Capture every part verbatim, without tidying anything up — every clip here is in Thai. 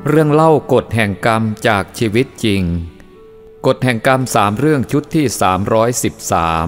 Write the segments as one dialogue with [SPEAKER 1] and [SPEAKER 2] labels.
[SPEAKER 1] เรื่องเล่ากฎแห่งกรรมจากชีวิตจริงกฎแห่งกรรมสามเรื่องชุดที่สามร้อยสิบสาม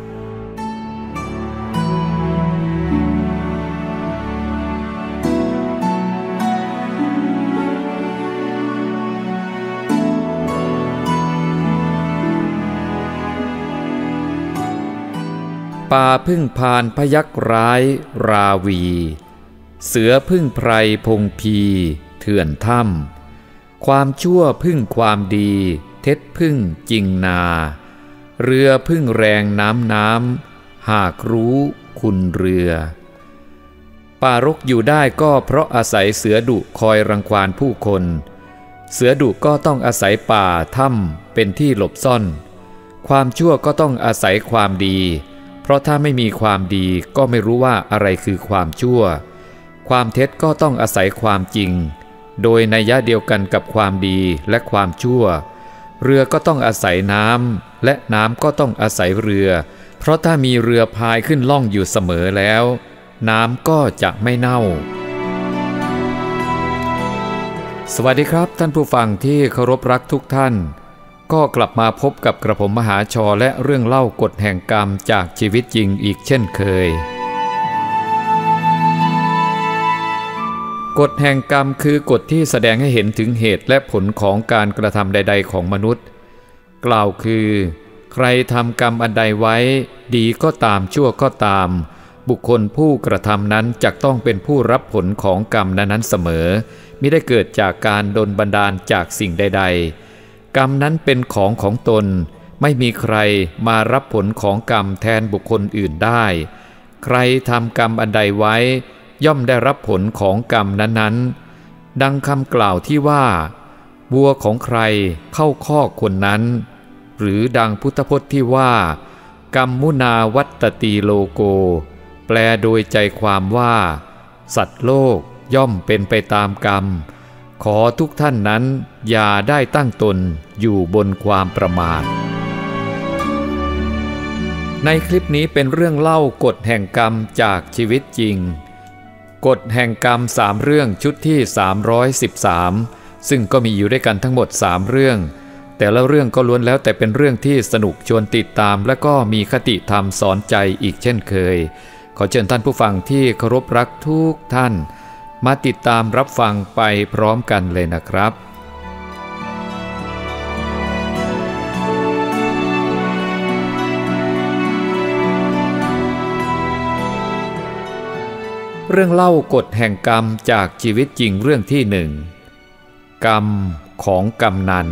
[SPEAKER 1] ป่าพึ่งพานพยัคฆ์ร้ายราวีเสือพึ่งไพรพงพีเถื่อนถ้ำความชั่วพึ่งความดีเท็จพึ่งจริงนาเรือพึ่งแรงน้ำน้ำหากรู้คุณเรือป่ารกอยู่ได้ก็เพราะอาศัยเสือดุคอยรังควานผู้คนเสือดุก็ต้องอาศัยป่าถ้ำเป็นที่หลบซ่อนความชั่วก็ต้องอาศัยความดีเพราะถ้าไม่มีความดีก็ไม่รู้ว่าอะไรคือความชั่วความเท็จก็ต้องอาศัยความจริงโดยนัยยะเดียวกันกับความดีและความชั่วเรือก็ต้องอาศัยน้ำและน้ำก็ต้องอาศัยเรือเพราะถ้ามีเรือพายขึ้นล่องอยู่เสมอแล้วน้ำก็จะไม่เน่าสวัสดีครับท่านผู้ฟังที่เคารพรักทุกท่านก็กลับมาพบกับกระผมมหาชรและเรื่องเล่ากฎแห่งกรรมจากชีวิตจริงอีกเช่นเคยกฎแห่งกรรมคือกฎที่แสดงให้เห็นถึงเหตุและผลของการกระทำใดๆของมนุษย์กล่าวคือใครทำกรรมอันใดไว้ดีก็ตามชั่วก็ตามบุคคลผู้กระทำนั้นจักต้องเป็นผู้รับผลของกรรมนั้นๆเสมอมิได้เกิดจากการดลบันดาลจากสิ่งใดๆกรรมนั้นเป็นของของตนไม่มีใครมารับผลของกรรมแทนบุคคลอื่นได้ใครทำกรรมอันใดไว้ย่อมได้รับผลของกรรมนั้นๆดังคำกล่าวที่ว่าวัวของใครเข้าคอกคนนั้นหรือดังพุทธพจน์ที่ว่ากรรมมุนาวัตติโลโกแปลโดยใจความว่าสัตว์โลกย่อมเป็นไปตามกรรมขอทุกท่านนั้นอย่าได้ตั้งตนอยู่บนความประมาทในคลิปนี้เป็นเรื่องเล่ากฎแห่งกรรมจากชีวิตจริงกฎแห่งกรรมสามเรื่องชุดที่สามร้อยสิบสามซึ่งก็มีอยู่ด้วยกันทั้งหมดสามเรื่องแต่ละเรื่องก็ล้วนแล้วแต่เป็นเรื่องที่สนุกชวนติดตามและก็มีคติธรรมสอนใจอีกเช่นเคยขอเชิญท่านผู้ฟังที่เคารพรักทุกท่านมาติดตามรับฟังไปพร้อมกันเลยนะครับเรื่องเล่ากฎแห่งกรรมจากชีวิตจริงเรื่องที่หนึ่งกรรมของกำนัน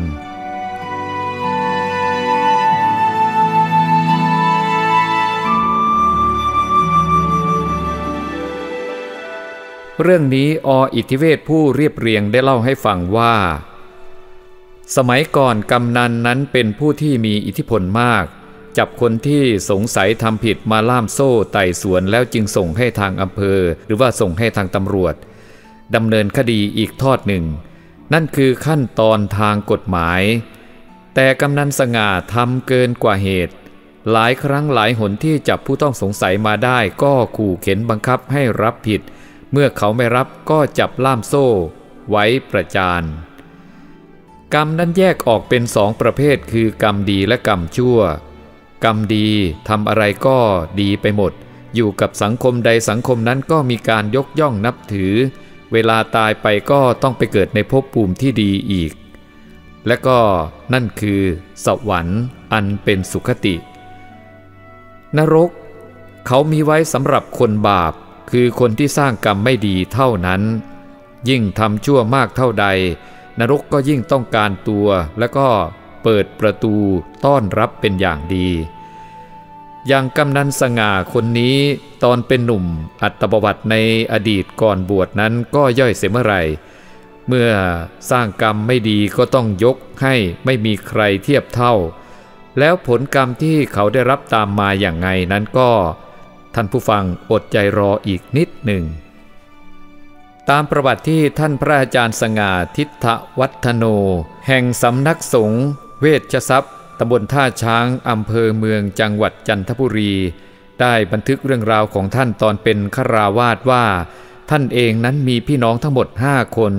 [SPEAKER 1] เรื่องนี้อ.อิทธิเวศผู้เรียบเรียงได้เล่าให้ฟังว่าสมัยก่อนกำนันนั้นเป็นผู้ที่มีอิทธิพลมากจับคนที่สงสัยทำผิดมาล่ามโซ่ไต่สวนแล้วจึงส่งให้ทางอำเภอหรือว่าส่งให้ทางตำรวจดำเนินคดีอีกทอดหนึ่งนั่นคือขั้นตอนทางกฎหมายแต่กำนันสง่าทำเกินกว่าเหตุหลายครั้งหลายหนที่จับผู้ต้องสงสัยมาได้ก็ขู่เข็นบังคับให้รับผิดเมื่อเขาไม่รับก็จับล่ามโซ่ไว้ประจานกรรมนั้นแยกออกเป็นสองประเภทคือกรรมดีและกรรมชั่วกรรมดีทำอะไรก็ดีไปหมดอยู่กับสังคมใดสังคมนั้นก็มีการยกย่องนับถือเวลาตายไปก็ต้องไปเกิดในภพภูมิที่ดีอีกและก็นั่นคือสวรรค์อันเป็นสุคตินรกเขามีไว้สำหรับคนบาปคือคนที่สร้างกรรมไม่ดีเท่านั้นยิ่งทำชั่วมากเท่าใดนรกก็ยิ่งต้องการตัวและก็เปิดประตูต้อนรับเป็นอย่างดีอย่างกำนันสง่าคนนี้ตอนเป็นหนุ่มอัตประวัติในอดีตก่อนบวชนั้นก็ย่อยเสียเมื่อไหร่เมื่อสร้างกรรมไม่ดีก็ต้องยกให้ไม่มีใครเทียบเท่าแล้วผลกรรมที่เขาได้รับตามมาอย่างไงนั้นก็ท่านผู้ฟังอดใจรออีกนิดหนึ่งตามประวัติที่ท่านพระอาจารย์สง่าทิฏฐวัฒโนแห่งสำนักสงฆ์เวชทรัพย์ตำบลท่าช้างอำเภอเมืองจังหวัดจันทบุรีได้บันทึกเรื่องราวของท่านตอนเป็นฆราวาสว่าท่านเองนั้นมีพี่น้องทั้งหมดห้าคน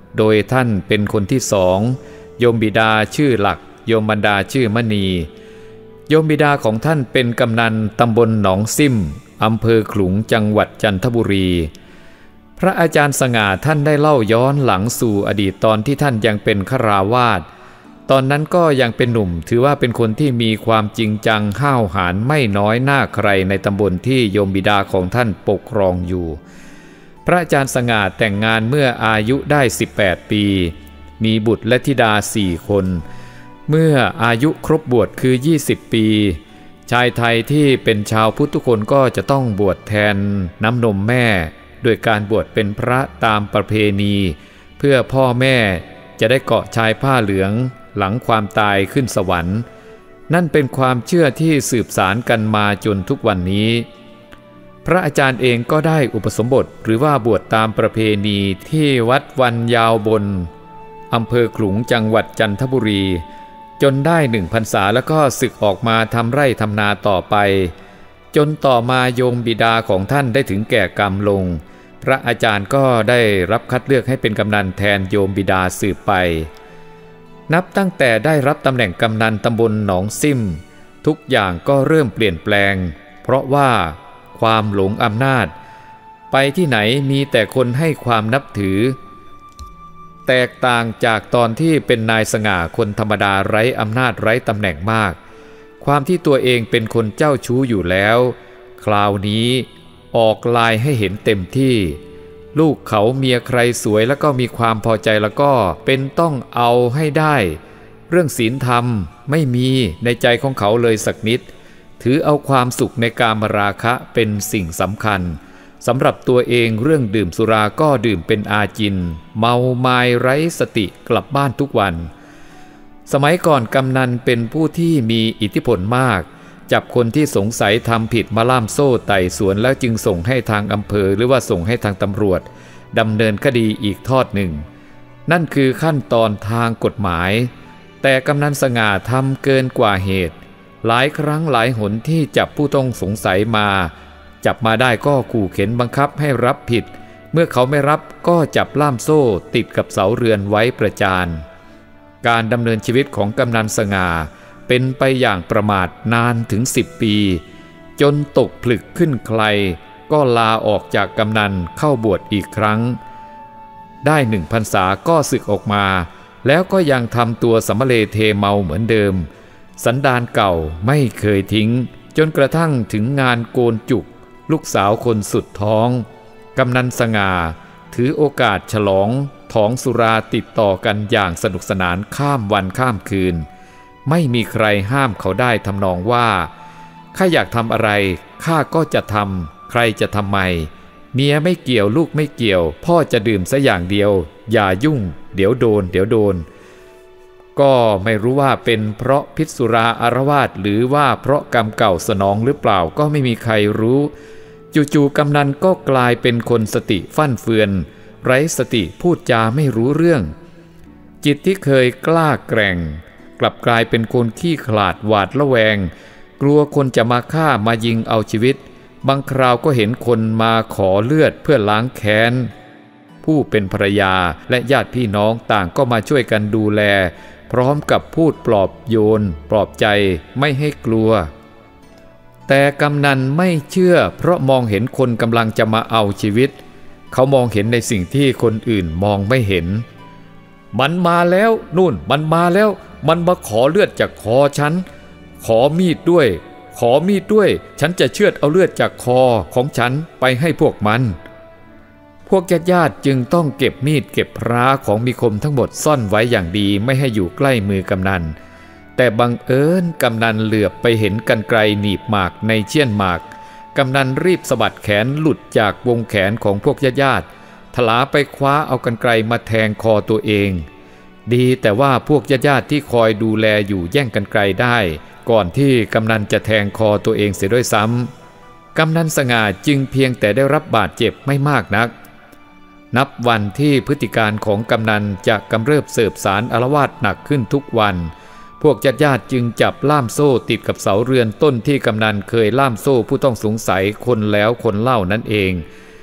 [SPEAKER 1] โดยท่านเป็นคนที่สองโยมบิดาชื่อหลักโยมบรรดาชื่อมณีโยมบิดาของท่านเป็นกำนันตำบลหนองซิ่มอำเภอขลุงจังหวัดจันทบุรีพระอาจารย์สง่าท่านได้เล่าย้อนหลังสู่อดีตตอนที่ท่านยังเป็นฆราวาสตอนนั้นก็ยังเป็นหนุ่มถือว่าเป็นคนที่มีความจริงจังห้าวหาญไม่น้อยหน้าใครในตำบลที่โยมบิดาของท่านปกครองอยู่พระอาจารย์สง่าแต่งงานเมื่ออายุได้สิบแปดปีมีบุตรและธิดาสี่คนเมื่ออายุครบบวชคือยี่สิบปีชายไทยที่เป็นชาวพุทธทุกคนก็จะต้องบวชแทนน้ำนมแม่โดยการบวชเป็นพระตามประเพณีเพื่อพ่อแม่จะได้เกาะชายผ้าเหลืองหลังความตายขึ้นสวรรค์นั่นเป็นความเชื่อที่สืบสานกันมาจนทุกวันนี้พระอาจารย์เองก็ได้อุปสมบทหรือว่าบวชตามประเพณีที่วัดวันยาวบนอำเภอขลุงจังหวัดจันทบุรีจนได้หนึ่งพรรษาแล้วก็สึกออกมาทำไร่ทำนาต่อไปจนต่อมาโยมบิดาของท่านได้ถึงแก่กรรมลงพระอาจารย์ก็ได้รับคัดเลือกให้เป็นกำนันแทนโยมบิดาสืบไปนับตั้งแต่ได้รับตำแหน่งกำนันตำบลหนองซิ่มทุกอย่างก็เริ่มเปลี่ยนแปลงเพราะว่าความหลงอำนาจไปที่ไหนมีแต่คนให้ความนับถือแตกต่างจากตอนที่เป็นนายสง่าคนธรรมดาไร้อำนาจไร้ตำแหน่งมากความที่ตัวเองเป็นคนเจ้าชู้อยู่แล้วคราวนี้ออกลายให้เห็นเต็มที่ลูกเขาเมียใครสวยแล้วก็มีความพอใจแล้วก็เป็นต้องเอาให้ได้เรื่องศีลธรรมไม่มีในใจของเขาเลยสักนิดถือเอาความสุขในกามราคะเป็นสิ่งสำคัญสำหรับตัวเองเรื่องดื่มสุราก็ดื่มเป็นอาจินเมามายไร้สติกลับบ้านทุกวันสมัยก่อนกำนันเป็นผู้ที่มีอิทธิพลมากจับคนที่สงสัยทำผิดมาล่ามโซ่ไต่สวนแล้วจึงส่งให้ทางอำเภอหรือว่าส่งให้ทางตำรวจดำเนินคดีอีกทอดหนึ่งนั่นคือขั้นตอนทางกฎหมายแต่กำนันสง่าทำเกินกว่าเหตุหลายครั้งหลายหนที่จับผู้ต้องสงสัยมาจับมาได้ก็ขู่เข็นบังคับให้รับผิดเมื่อเขาไม่รับก็จับล่ามโซ่ติดกับเสาเรือนไว้ประจานการดำเนินชีวิตของกำนันสง่าเป็นไปอย่างประมาทนานถึงสิบปีจนตกผลึกขึ้นใครก็ลาออกจากกำนันเข้าบวชอีกครั้งได้หนึ่งพรรษาก็สึกออกมาแล้วก็ยังทำตัวสำเร็จเทเมาเหมือนเดิมสันดานเก่าไม่เคยทิ้งจนกระทั่งถึงงานโกนจุกลูกสาวคนสุดท้องกำนันสง่าถือโอกาสฉลองท้องสุราติดต่อกันอย่างสนุกสนานข้ามวันข้ามคืนไม่มีใครห้ามเขาได้ทำนองว่าข้าอยากทำอะไรข้าก็จะทำใครจะทำไมเมียไม่เกี่ยวลูกไม่เกี่ยวพ่อจะดื่มซะอย่างเดียวอย่ายุ่งเดี๋ยวโดนเดี๋ยวโดนก็ไม่รู้ว่าเป็นเพราะพิษสุราอารวาสหรือว่าเพราะกรรมเก่าสนองหรือเปล่าก็ไม่มีใครรู้จู่ๆกำนันก็กลายเป็นคนสติฟั่นเฟือนไร้สติพูดจาไม่รู้เรื่องจิตที่เคยกล้าแกร่งกลับกลายเป็นคนขี้ขลาดหวาดระแวงกลัวคนจะมาฆ่ามายิงเอาชีวิตบางคราวก็เห็นคนมาขอเลือดเพื่อล้างแค้นผู้เป็นภรรยาและญาติพี่น้องต่างก็มาช่วยกันดูแลพร้อมกับพูดปลอบโยนปลอบใจไม่ให้กลัวแต่กำนันไม่เชื่อเพราะมองเห็นคนกำลังจะมาเอาชีวิตเขามองเห็นในสิ่งที่คนอื่นมองไม่เห็นมันมาแล้วนู่นมันมาแล้วมันมาขอเลือดจากคอฉันขอมีดด้วยขอมีดด้วยฉันจะเชือดเอาเลือดจากคอของฉันไปให้พวกมันพวกญาติๆจึงต้องเก็บมีดเก็บพระของมีคมทั้งหมดซ่อนไว้อย่างดีไม่ให้อยู่ใกล้มือกำนันแต่บังเอิญกำนันเหลือบไปเห็นกรรไกรหนีบหมากในเชี่ยนหมากกำนันรีบสะบัดแขนหลุดจากวงแขนของพวกญาติๆถลาไปคว้าเอากรรไกรมาแทงคอตัวเองดีแต่ว่าพวกญาติๆที่คอยดูแลอยู่แย่งกรรไกรได้ก่อนที่กำนันจะแทงคอตัวเองเสียด้วยซ้ำกำนันสง่าจึงเพียงแต่ได้รับบาดเจ็บไม่มากนักนับวันที่พฤติการของกำนันจะกำเริบเสบสารอาละวาดหนักขึ้นทุกวันพวกญาติๆจึงจับล่ามโซ่ติดกับเสาเรือนต้นที่กำนันเคยล่ามโซ่ผู้ต้องสงสัยคนแล้วคนเล่านั่นเอง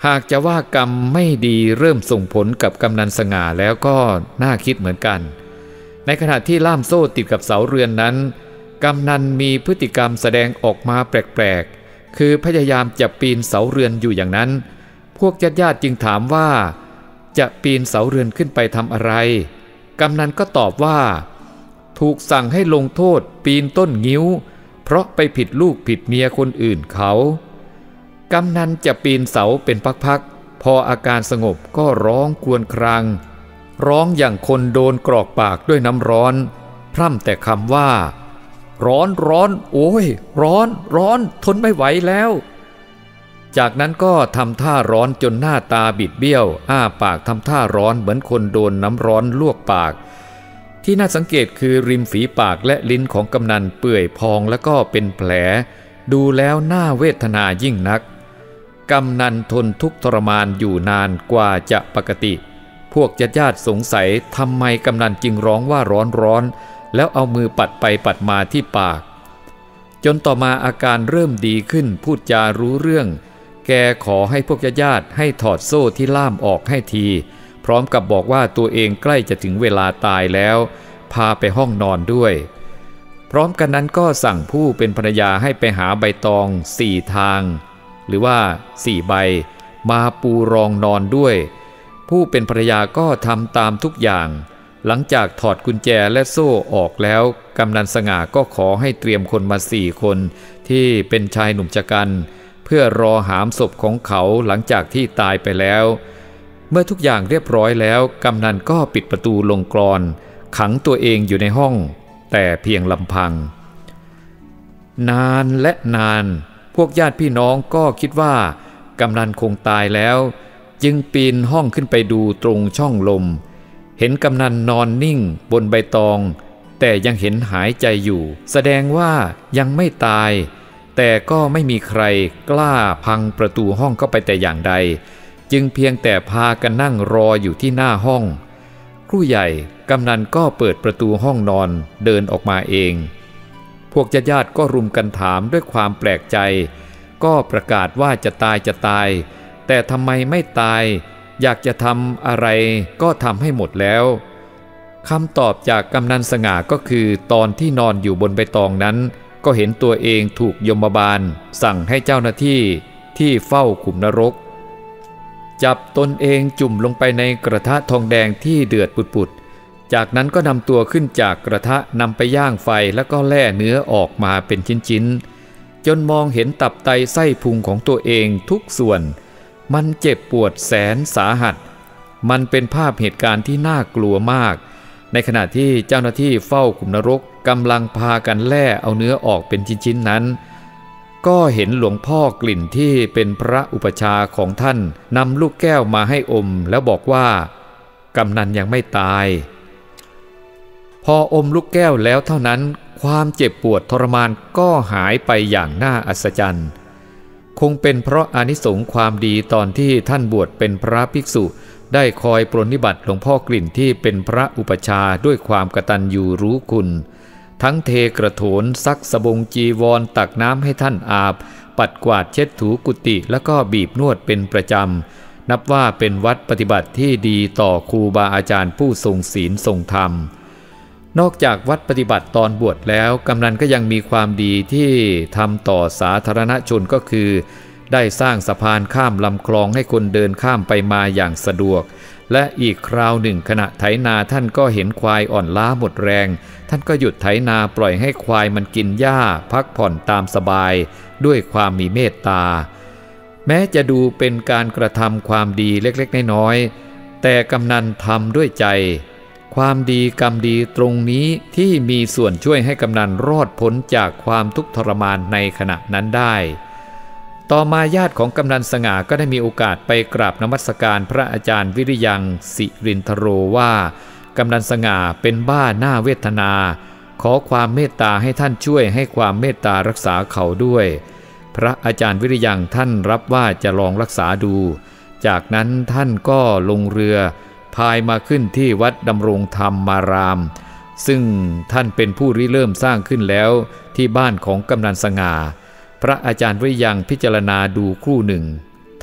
[SPEAKER 1] หากจะว่ากรรมไม่ดีเริ่มส่งผลกับกำนันสง่าแล้วก็น่าคิดเหมือนกันในขณะที่ล่ามโซ่ติดกับเสาเรือนนั้นกำนันมีพฤติกรรมแสดงออกมาแปลกๆคือพยายามจะปีนเสาเรือนอยู่อย่างนั้นพวกญาติๆจึงถามว่าจะปีนเสาเรือนขึ้นไปทำอะไรกำนันก็ตอบว่าถูกสั่งให้ลงโทษปีนต้นงิ้วเพราะไปผิดลูกผิดเมียคนอื่นเขากำนันจะปีนเสาเป็นพักๆพออาการสงบก็ร้องครวญครางร้องอย่างคนโดนกรอกปากด้วยน้ำร้อนพร่ำแต่คำว่าร้อนร้อนโอ้ยร้อนร้อนทนไม่ไหวแล้วจากนั้นก็ทำท่าร้อนจนหน้าตาบิดเบี้ยวอ้าปากทำท่าร้อนเหมือนคนโดนน้ำร้อนลวกปากที่น่าสังเกตคือริมฝีปากและลิ้นของกำนันเปื่อยพองแล้วก็เป็นแผลดูแล้วน่าเวทนายิ่งนักกำนันทนทุกข์ทรมานอยู่นานกว่าจะปกติพวกญาติๆสงสัยทำไมกำนันจึงร้องว่าร้อนร้อนแล้วเอามือปัดไปปัดมาที่ปากจนต่อมาอาการเริ่มดีขึ้นพูดจารู้เรื่องแกขอให้พวกญาติๆให้ถอดโซ่ที่ล่ามออกให้ทีพร้อมกับบอกว่าตัวเองใกล้จะถึงเวลาตายแล้วพาไปห้องนอนด้วยพร้อมกันนั้นก็สั่งผู้เป็นภรรยาให้ไปหาใบตองสี่ทางหรือว่าสี่ใบมาปูรองนอนด้วยผู้เป็นภรรยาก็ทำตามทุกอย่างหลังจากถอดกุญแจและโซ่ออกแล้วกำนันสง่าก็ขอให้เตรียมคนมาสี่คนที่เป็นชายหนุ่มชะกันเพื่อรอหามศพของเขาหลังจากที่ตายไปแล้วเมื่อทุกอย่างเรียบร้อยแล้วกำนันก็ปิดประตูลงกลอนขังตัวเองอยู่ในห้องแต่เพียงลำพังนานและนานพวกญาติพี่น้องก็คิดว่ากำนันคงตายแล้วจึงปีนห้องขึ้นไปดูตรงช่องลมเห็นกำนันนอนนิ่งบนใบตองแต่ยังเห็นหายใจอยู่แสดงว่ายังไม่ตายแต่ก็ไม่มีใครกล้าพังประตูห้องเข้าไปแต่อย่างใดจึงเพียงแต่พากันนั่งรออยู่ที่หน้าห้องครู่ใหญ่กำนันก็เปิดประตูห้องนอนเดินออกมาเองพวกญาติๆก็รุมกันถามด้วยความแปลกใจก็ประกาศว่าจะตายจะตายแต่ทำไมไม่ตายอยากจะทำอะไรก็ทำให้หมดแล้วคำตอบจากกำนันสง่าก็คือตอนที่นอนอยู่บนใบตองนั้นก็เห็นตัวเองถูกยมบาลสั่งให้เจ้าหน้าที่ที่เฝ้าขุมนรกจับตนเองจุ่มลงไปในกระทะทองแดงที่เดือดปุดๆจากนั้นก็นำตัวขึ้นจากกระทะนำไปย่างไฟแล้วก็แล่เนื้อออกมาเป็นชิ้นๆจนมองเห็นตับไตไส้พุงของตัวเองทุกส่วนมันเจ็บปวดแสนสาหัสมันเป็นภาพเหตุการณ์ที่น่ากลัวมากในขณะที่เจ้าหน้าที่เฝ้าขุมนรกกำลังพากันแล่เอาเนื้อออกเป็นชิ้นๆนั้นก็เห็นหลวงพ่อกลิ่นที่เป็นพระอุปชาของท่านนำลูกแก้วมาให้อมแล้วบอกว่ากำนันยังไม่ตายพออมลูกแก้วแล้วเท่านั้นความเจ็บปวดทรมานก็หายไปอย่างน่าอัศจรรย์คงเป็นเพราะอานิสงส์ความดีตอนที่ท่านบวชเป็นพระภิกษุได้คอยปรนนิบัติหลวงพ่อกลิ่นที่เป็นพระอุปชาด้วยความกตัญญูรู้คุณทั้งเทกระโถนซักสบงจีวรตักน้ำให้ท่านอาบปัดกวาดเช็ดถูกุฏิแล้วก็บีบนวดเป็นประจำนับว่าเป็นวัดปฏิบัติที่ดีต่อครูบาอาจารย์ผู้ทรงศีลทรงธรรมนอกจากวัดปฏิบัติตอนบวชแล้วกำนันก็ยังมีความดีที่ทำต่อสาธารณชนก็คือได้สร้างสะพานข้ามลำคลองให้คนเดินข้ามไปมาอย่างสะดวกและอีกคราวหนึ่งขณะไถนาท่านก็เห็นควายอ่อนล้าหมดแรงท่านก็หยุดไถนาปล่อยให้ควายมันกินหญ้าพักผ่อนตามสบายด้วยความมีเมตตาแม้จะดูเป็นการกระทำความดีเล็กๆน้อยๆแต่กำนันทำด้วยใจความดีกรรมดีตรงนี้ที่มีส่วนช่วยให้กำนันรอดพ้นจากความทุกข์ทรมานในขณะนั้นได้ต่อมาญาติของกำนันสง่าก็ได้มีโอกาสไปกราบนมัสการพระอาจารย์วิริยังสิรินทโรว่ากำนันสง่าเป็นบ้าหน้าเวทนาขอความเมตตาให้ท่านช่วยให้ความเมตตารักษาเขาด้วยพระอาจารย์วิริยังท่านรับว่าจะลองรักษาดูจากนั้นท่านก็ลงเรือพายมาขึ้นที่วัดดำรงธรรมารามซึ่งท่านเป็นผู้ริเริ่มสร้างขึ้นแล้วที่บ้านของกำนันสง่าพระอาจารย์วิริยังพิจารณาดูครู่หนึ่ง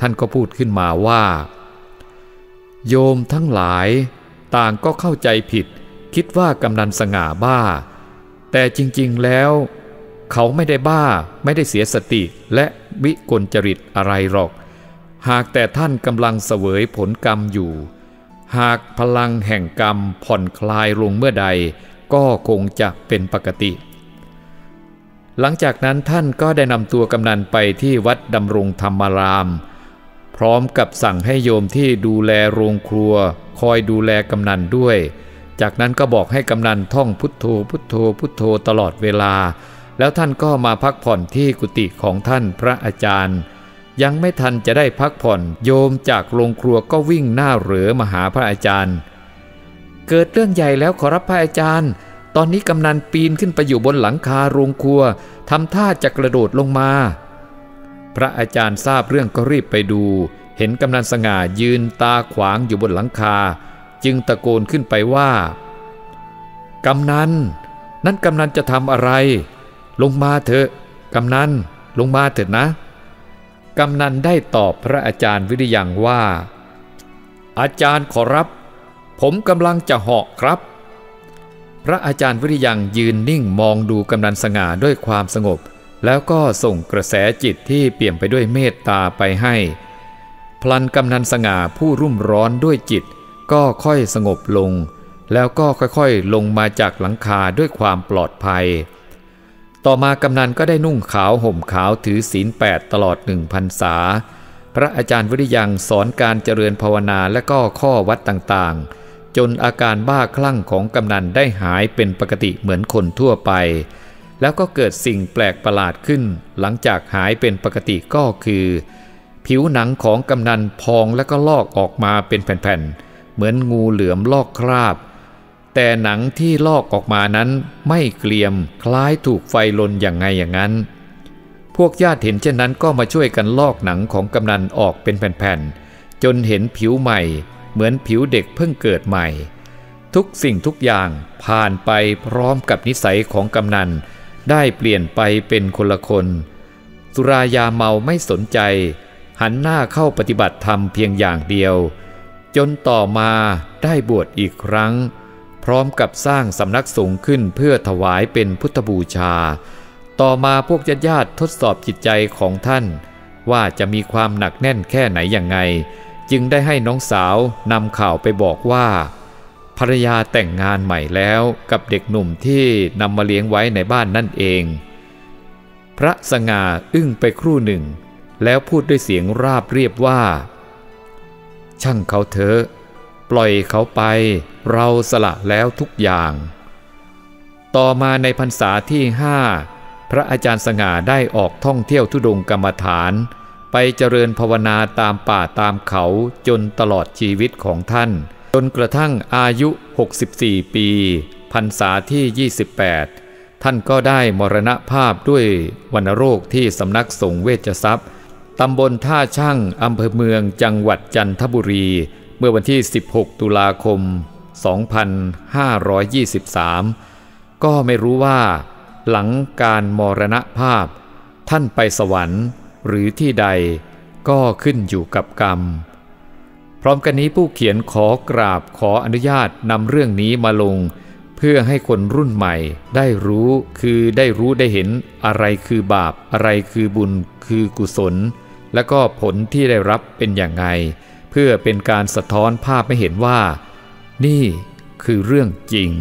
[SPEAKER 1] ท่านก็พูดขึ้นมาว่าโยมทั้งหลายต่างก็เข้าใจผิดคิดว่ากำนันสง่าบ้าแต่จริงๆแล้วเขาไม่ได้บ้าไม่ได้เสียสติและวิกลจริตอะไรหรอกหากแต่ท่านกำลังเสวยผลกรรมอยู่หากพลังแห่งกรรมผ่อนคลายลงเมื่อใดก็คงจะเป็นปกติหลังจากนั้นท่านก็ได้นำตัวกำนันไปที่วัดดำรงธรรมารามพร้อมกับสั่งให้โยมที่ดูแลโรงครัวคอยดูแลกำนันด้วยจากนั้นก็บอกให้กำนันท่องพุทโธพุทโธพุทโธตลอดเวลาแล้วท่านก็มาพักผ่อนที่กุฏิของท่านพระอาจารย์ยังไม่ทันจะได้พักผ่อนโยมจากโรงครัวก็วิ่งหน้าเหรอมาหาพระอาจารย์เกิดเรื่องใหญ่แล้วขอรับพระอาจารย์ตอนนี้กำนันปีนขึ้นไปอยู่บนหลังคาโรงครัวทำท่าจะกระโดดลงมาพระอาจารย์ทราบเรื่องก็รีบไปดูเห็นกำนันสง่ายืนตาขวางอยู่บนหลังคาจึงตะโกนขึ้นไปว่ากำนันนั่นกำนันจะทำอะไรลงมาเถอะกำนันลงมาเถิดนะกำนันได้ตอบพระอาจารย์วิริยังว่าอาจารย์ขอรับผมกำลังจะเหาะครับพระอาจารย์วิริยังยืนนิ่งมองดูกำนันสง่าด้วยความสงบแล้วก็ส่งกระแสจิตที่เปี่ยมไปด้วยเมตตาไปให้พลันกำนันสง่าผู้รุ่มร้อนด้วยจิตก็ค่อยสงบลงแล้วก็ค่อยๆลงมาจากหลังคาด้วยความปลอดภัยต่อมากำนันก็ได้นุ่งขาวห่มขาวถือศีลแปดตลอดหนึ่งพรรษาพระอาจารย์วิริยังสอนการเจริญภาวนาและก็ข้อวัดต่างๆจนอาการบ้าคลั่งของกำนันได้หายเป็นปกติเหมือนคนทั่วไปแล้วก็เกิดสิ่งแปลกประหลาดขึ้นหลังจากหายเป็นปกติก็คือผิวหนังของกำนันพองแล้วก็ลอกออกมาเป็นแผ่นๆเหมือนงูเหลือมลอกคราบแต่หนังที่ลอกออกมานั้นไม่เกรียมคล้ายถูกไฟลนอย่างไงอย่างนั้นพวกญาติเห็นเช่นนั้นก็มาช่วยกันลอกหนังของกำนันออกเป็นแผ่นๆจนเห็นผิวใหม่เหมือนผิวเด็กเพิ่งเกิดใหม่ทุกสิ่งทุกอย่างผ่านไปพร้อมกับนิสัยของกำนันได้เปลี่ยนไปเป็นคนละคนสุรายาเมาไม่สนใจหันหน้าเข้าปฏิบัติธรรมเพียงอย่างเดียวจนต่อมาได้บวชอีกครั้งพร้อมกับสร้างสำนักสงฆ์ขึ้นเพื่อถวายเป็นพุทธบูชาต่อมาพวกญาติๆทดสอบจิตใจของท่านว่าจะมีความหนักแน่นแค่ไหนอย่างไงจึงได้ให้น้องสาวนำข่าวไปบอกว่าภรรยาแต่งงานใหม่แล้วกับเด็กหนุ่มที่นำมาเลี้ยงไว้ในบ้านนั่นเองพระสง่าอึ้งไปครู่หนึ่งแล้วพูดด้วยเสียงราบเรียบว่าช่างเขาเถอะปล่อยเขาไปเราสละแล้วทุกอย่างต่อมาในพรรษาที่ห้าพระอาจารย์สง่าได้ออกท่องเที่ยวธุดงค์กรรมฐานไปเจริญภาวนาตามป่าตามเขาจนตลอดชีวิตของท่านจนกระทั่งอายุหกสิบสี่ปีพรรษาที่ยี่สิบแปดท่านก็ได้มรณภาพด้วยวัณโรคที่สำนักสงฆ์เวชทรัพย์ตำบลท่าช่างอำเภอเมืองจังหวัดจันทบุรีเมื่อวันที่สิบหกตุลาคมสองพันห้าร้อยยี่สิบสามก็ไม่รู้ว่าหลังการมรณภาพท่านไปสวรรค์หรือที่ใดก็ขึ้นอยู่กับกรรมพร้อมกันนี้ผู้เขียนขอกราบขออนุญาตนำเรื่องนี้มาลงเพื่อให้คนรุ่นใหม่ได้รู้คือได้รู้ได้เห็นอะไรคือบาปอะไรคือบุญคือกุศลและก็ผลที่ได้รับเป็นอย่างไรเพื่อเป็นการสะท้อนภาพให้เห็นว่านี่คือเรื่องจริง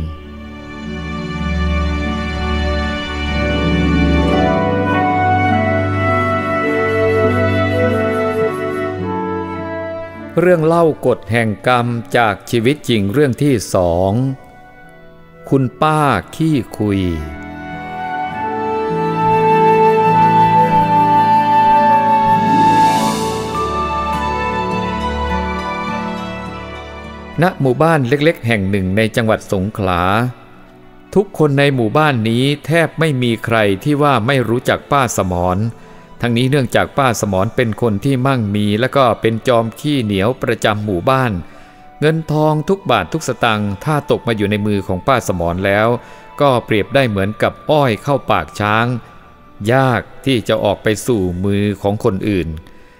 [SPEAKER 1] เรื่องเล่ากฎแห่งกรรมจากชีวิตจริงเรื่องที่สองคุณป้าขี้คุยณหมู่บ้านเล็กๆแห่งหนึ่งในจังหวัดสงขลาทุกคนในหมู่บ้านนี้แทบไม่มีใครที่ว่าไม่รู้จักป้าสมรทั้งนี้เนื่องจากป้าสมรเป็นคนที่มั่งมีและก็เป็นจอมขี้เหนียวประจำหมู่บ้านเงินทองทุกบาททุกสตางค์ถ้าตกมาอยู่ในมือของป้าสมรแล้วก็เปรียบได้เหมือนกับอ้อยเข้าปากช้างยากที่จะออกไปสู่มือของคนอื่น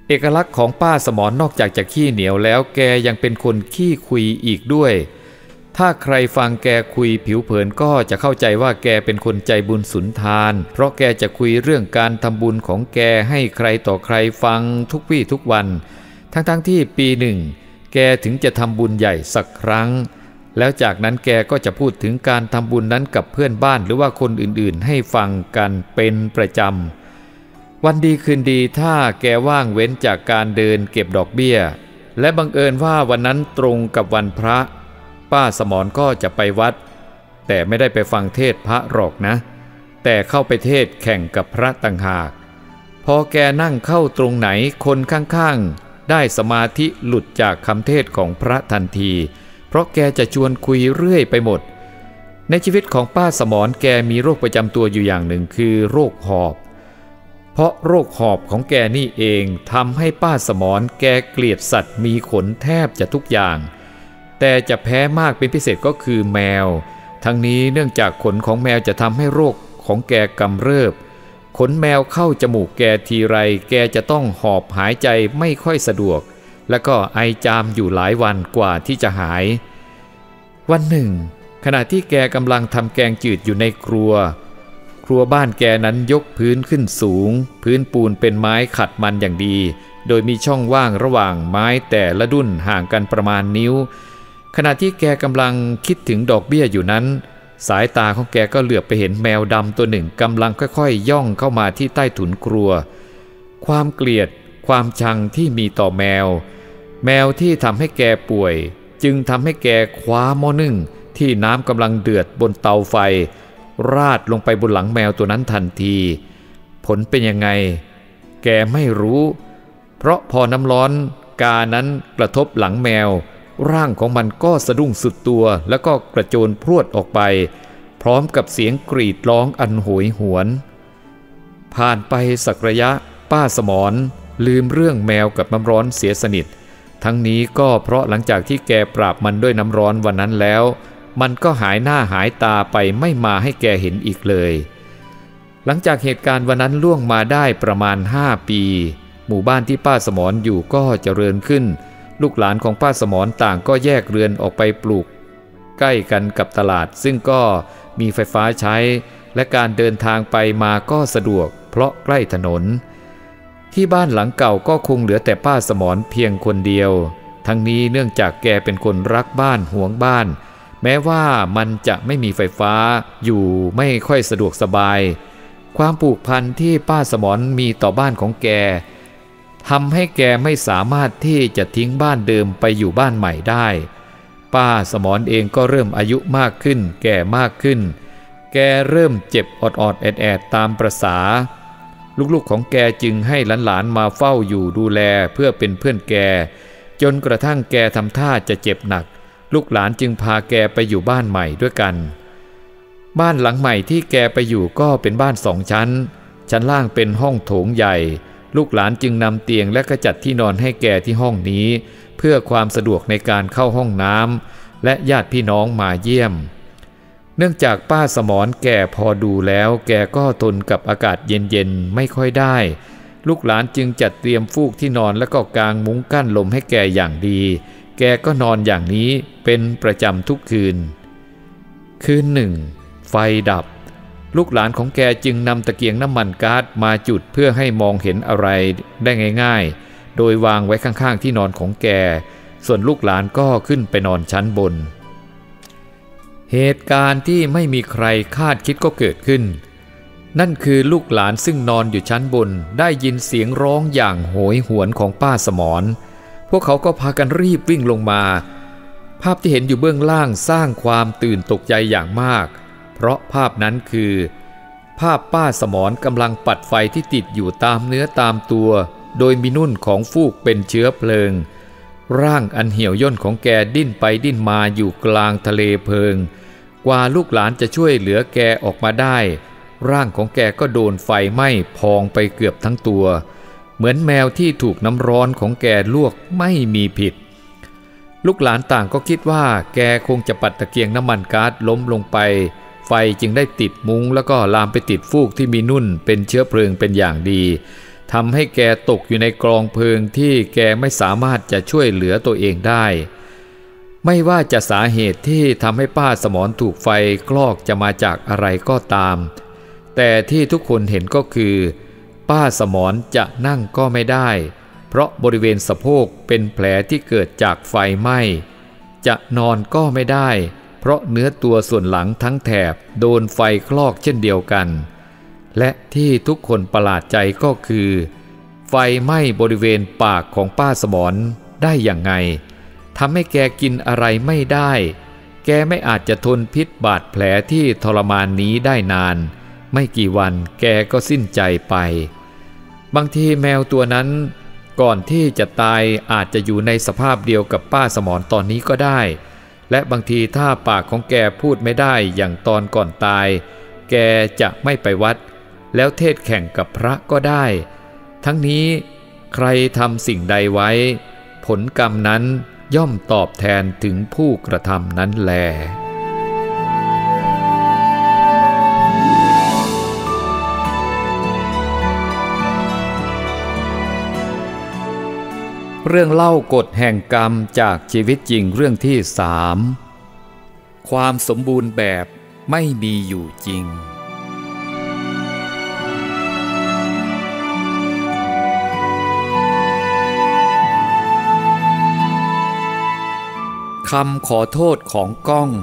[SPEAKER 1] เอกลักษณ์ของป้าสมรนอกจากจะขี้เหนียวแล้วแกยังเป็นคนขี้คุยอีกด้วยถ้าใครฟังแกคุยผิวเผินก็จะเข้าใจว่าแกเป็นคนใจบุญสุนทานเพราะแกจะคุยเรื่องการทำบุญของแกให้ใครต่อใครฟังทุกวี่ทุกวันทั้งๆ ท, ที่ปีหนึ่งแกถึงจะทำบุญใหญ่สักครั้งแล้วจากนั้นแกก็จะพูดถึงการทำบุญนั้นกับเพื่อนบ้านหรือว่าคนอื่นๆให้ฟังกันเป็นประจำวันดีคืนดีถ้าแกว่างเว้นจากการเดินเก็บดอกเบี้ยและบังเอิญว่าวันนั้นตรงกับวันพระป้าสมรก็จะไปวัดแต่ไม่ได้ไปฟังเทศพระหรอกนะแต่เข้าไปเทศแข่งกับพระต่างหากพอแกนั่งเข้าตรงไหนคนข้างๆได้สมาธิหลุดจากคำเทศของพระทันทีเพราะแกจะชวนคุยเรื่อยไปหมดในชีวิตของป้าสมรแกมีโรคประจำตัวอยู่อย่างหนึ่งคือโรคหอบเพราะโรคหอบของแกนี่เองทำให้ป้าสมรแกเกลียดสัตว์มีขนแทบจะทุกอย่างแต่จะแพ้มากเป็นพิเศษก็คือแมวทั้งนี้เนื่องจากขนของแมวจะทำให้โรคของแกกำเริบขนแมวเข้าจมูกแกทีไรแกจะต้องหอบหายใจไม่ค่อยสะดวกแล้วก็ไอจามอยู่หลายวันกว่าที่จะหายวันหนึ่งขณะที่แกกำลังทำแกงจืดอยู่ในครัวครัวบ้านแกนั้นยกพื้นขึ้นสูงพื้นปูนเป็นไม้ขัดมันอย่างดีโดยมีช่องว่างระหว่างไม้แต่ละดุ้นห่างกันประมาณนิ้วขณะที่แกกำลังคิดถึงดอกเบี้ยอยู่นั้นสายตาของแกก็เหลือบไปเห็นแมวดำตัวหนึ่งกำลังค่อยๆย่องเข้ามาที่ใต้ถุนครัวความเกลียดความชังที่มีต่อแมวแมวที่ทำให้แกป่วยจึงทำให้แกคว้าหม้อนึ่งที่น้ำกำลังเดือดบนเตาไฟราดลงไปบนหลังแมวตัวนั้นทันทีผลเป็นยังไงแกไม่รู้เพราะพอน้ำร้อนกานั้นกระทบหลังแมวร่างของมันก็สะดุ้งสุดตัวแล้วก็กระโจนพรวดออกไปพร้อมกับเสียงกรีดร้องอันโหยหวนผ่านไปสักระยะป้าสมรลืมเรื่องแมวกับน้ำร้อนเสียสนิททั้งนี้ก็เพราะหลังจากที่แกปราบมันด้วยน้ำร้อนวันนั้นแล้วมันก็หายหน้าหายตาไปไม่มาให้แกเห็นอีกเลยหลังจากเหตุการณ์วันนั้นล่วงมาได้ประมาณห้าปีหมู่บ้านที่ป้าสมรอยู่ก็เจริญขึ้นลูกหลานของป้าสมรต่างก็แยกเรือนออกไปปลูกใกล้กันกับตลาดซึ่งก็มีไฟฟ้าใช้และการเดินทางไปมาก็สะดวกเพราะใกล้ถนนที่บ้านหลังเก่าก็คงเหลือแต่ป้าสมรเพียงคนเดียวทั้งนี้เนื่องจากแกเป็นคนรักบ้านหวงบ้านแม้ว่ามันจะไม่มีไฟฟ้าอยู่ไม่ค่อยสะดวกสบายความผูกพันที่ป้าสมรมีต่อบ้านของแกทำให้แกไม่สามารถที่จะทิ้งบ้านเดิมไปอยู่บ้านใหม่ได้ป้าสมรเองก็เริ่มอายุมากขึ้นแก่มากขึ้นแกเริ่มเจ็บออดๆแอดๆตามประสาลูกๆของแกจึงให้หลานๆมาเฝ้าอยู่ดูแลเพื่อเป็นเพื่อนแกจนกระทั่งแกทำท่าจะเจ็บหนักลูกหลานจึงพาแกไปอยู่บ้านใหม่ด้วยกันบ้านหลังใหม่ที่แกไปอยู่ก็เป็นบ้านสองชั้นชั้นล่างเป็นห้องโถงใหญ่ลูกหลานจึงนำเตียงและกระจัดที่นอนให้แกที่ห้องนี้เพื่อความสะดวกในการเข้าห้องน้ำและญาติพี่น้องมาเยี่ยมเนื่องจากป้าสมรแก่พอดูแล้วแกก็ทนกับอากาศเย็นๆไม่ค่อยได้ลูกหลานจึงจัดเตรียมฟูกที่นอนและก็กางมุ้งกั้นลมให้แกอย่างดีแกก็นอนอย่างนี้เป็นประจำทุกคืนคืนหนึ่งไฟดับลูกหลานของแกจึงนำตะเกียงน้ำมันก๊าซมาจุดเพื่อให้มองเห็นอะไรได้ง่ายๆโดยวางไว้ข้างๆที่นอนของแกส่วนลูกหลานก็ขึ้นไปนอนชั้นบนเหตุการณ์ที่ไม่มีใครคาดคิดก็เกิดขึ้นนั่นคือลูกหลานซึ่งนอนอยู่ชั้นบนได้ยินเสียงร้องอย่างโหยหวนของป้าสมรพวกเขาก็พากันรีบวิ่งลงมาภาพที่เห็นอยู่เบื้องล่างสร้างความตื่นตกใจอย่างมากเพราะภาพนั้นคือภาพป้าสมรกำลังปัดไฟที่ติดอยู่ตามเนื้อตามตัวโดยมีนุ่นของฟูกเป็นเชื้อเพลิงร่างอันเหี่ยวย่นของแกดิ้นไปดิ้นมาอยู่กลางทะเลเพลิงกว่าลูกหลานจะช่วยเหลือแกออกมาได้ร่างของแกก็โดนไฟไหม้พองไปเกือบทั้งตัวเหมือนแมวที่ถูกน้ำร้อนของแกลวกไม่มีผิดลูกหลานต่างก็คิดว่าแกคงจะปัดตะเกียงน้ำมันก๊าซล้มลงไปไฟจึงได้ติดมุ้งแล้วก็ลามไปติดฟูกที่มีนุ่นเป็นเชื้อเพลิงเป็นอย่างดีทำให้แกตกอยู่ในกองเพลิงที่แกไม่สามารถจะช่วยเหลือตัวเองได้ไม่ว่าจะสาเหตุที่ทำให้ป้าสมรถูกไฟคลอกจะมาจากอะไรก็ตามแต่ที่ทุกคนเห็นก็คือป้าสมรจะนั่งก็ไม่ได้เพราะบริเวณสะโพกเป็นแผลที่เกิดจากไฟไหม้จะนอนก็ไม่ได้เพราะเนื้อตัวส่วนหลังทั้งแถบโดนไฟคลอกเช่นเดียวกันและที่ทุกคนประหลาดใจก็คือไฟไหม้บริเวณปากของป้าสมรได้อย่างไงทำให้แกกินอะไรไม่ได้แกไม่อาจจะทนพิษบาดแผลที่ทรมานนี้ได้นานไม่กี่วันแกก็สิ้นใจไปบางทีแมวตัวนั้นก่อนที่จะตายอาจจะอยู่ในสภาพเดียวกับป้าสมรตอนนี้ก็ได้และบางทีถ้าปากของแกพูดไม่ได้อย่างตอนก่อนตายแกจะไม่ไปวัดแล้วเทศแข่งกับพระก็ได้ทั้งนี้ใครทำสิ่งใดไว้ผลกรรมนั้นย่อมตอบแทนถึงผู้กระทำนั้นแลเรื่องเล่ากฎแห่งกรรมจากชีวิตจริงเรื่องที่สามความสมบูรณ์แบบไม่มีอยู่จริงคำขอโทษของก้อง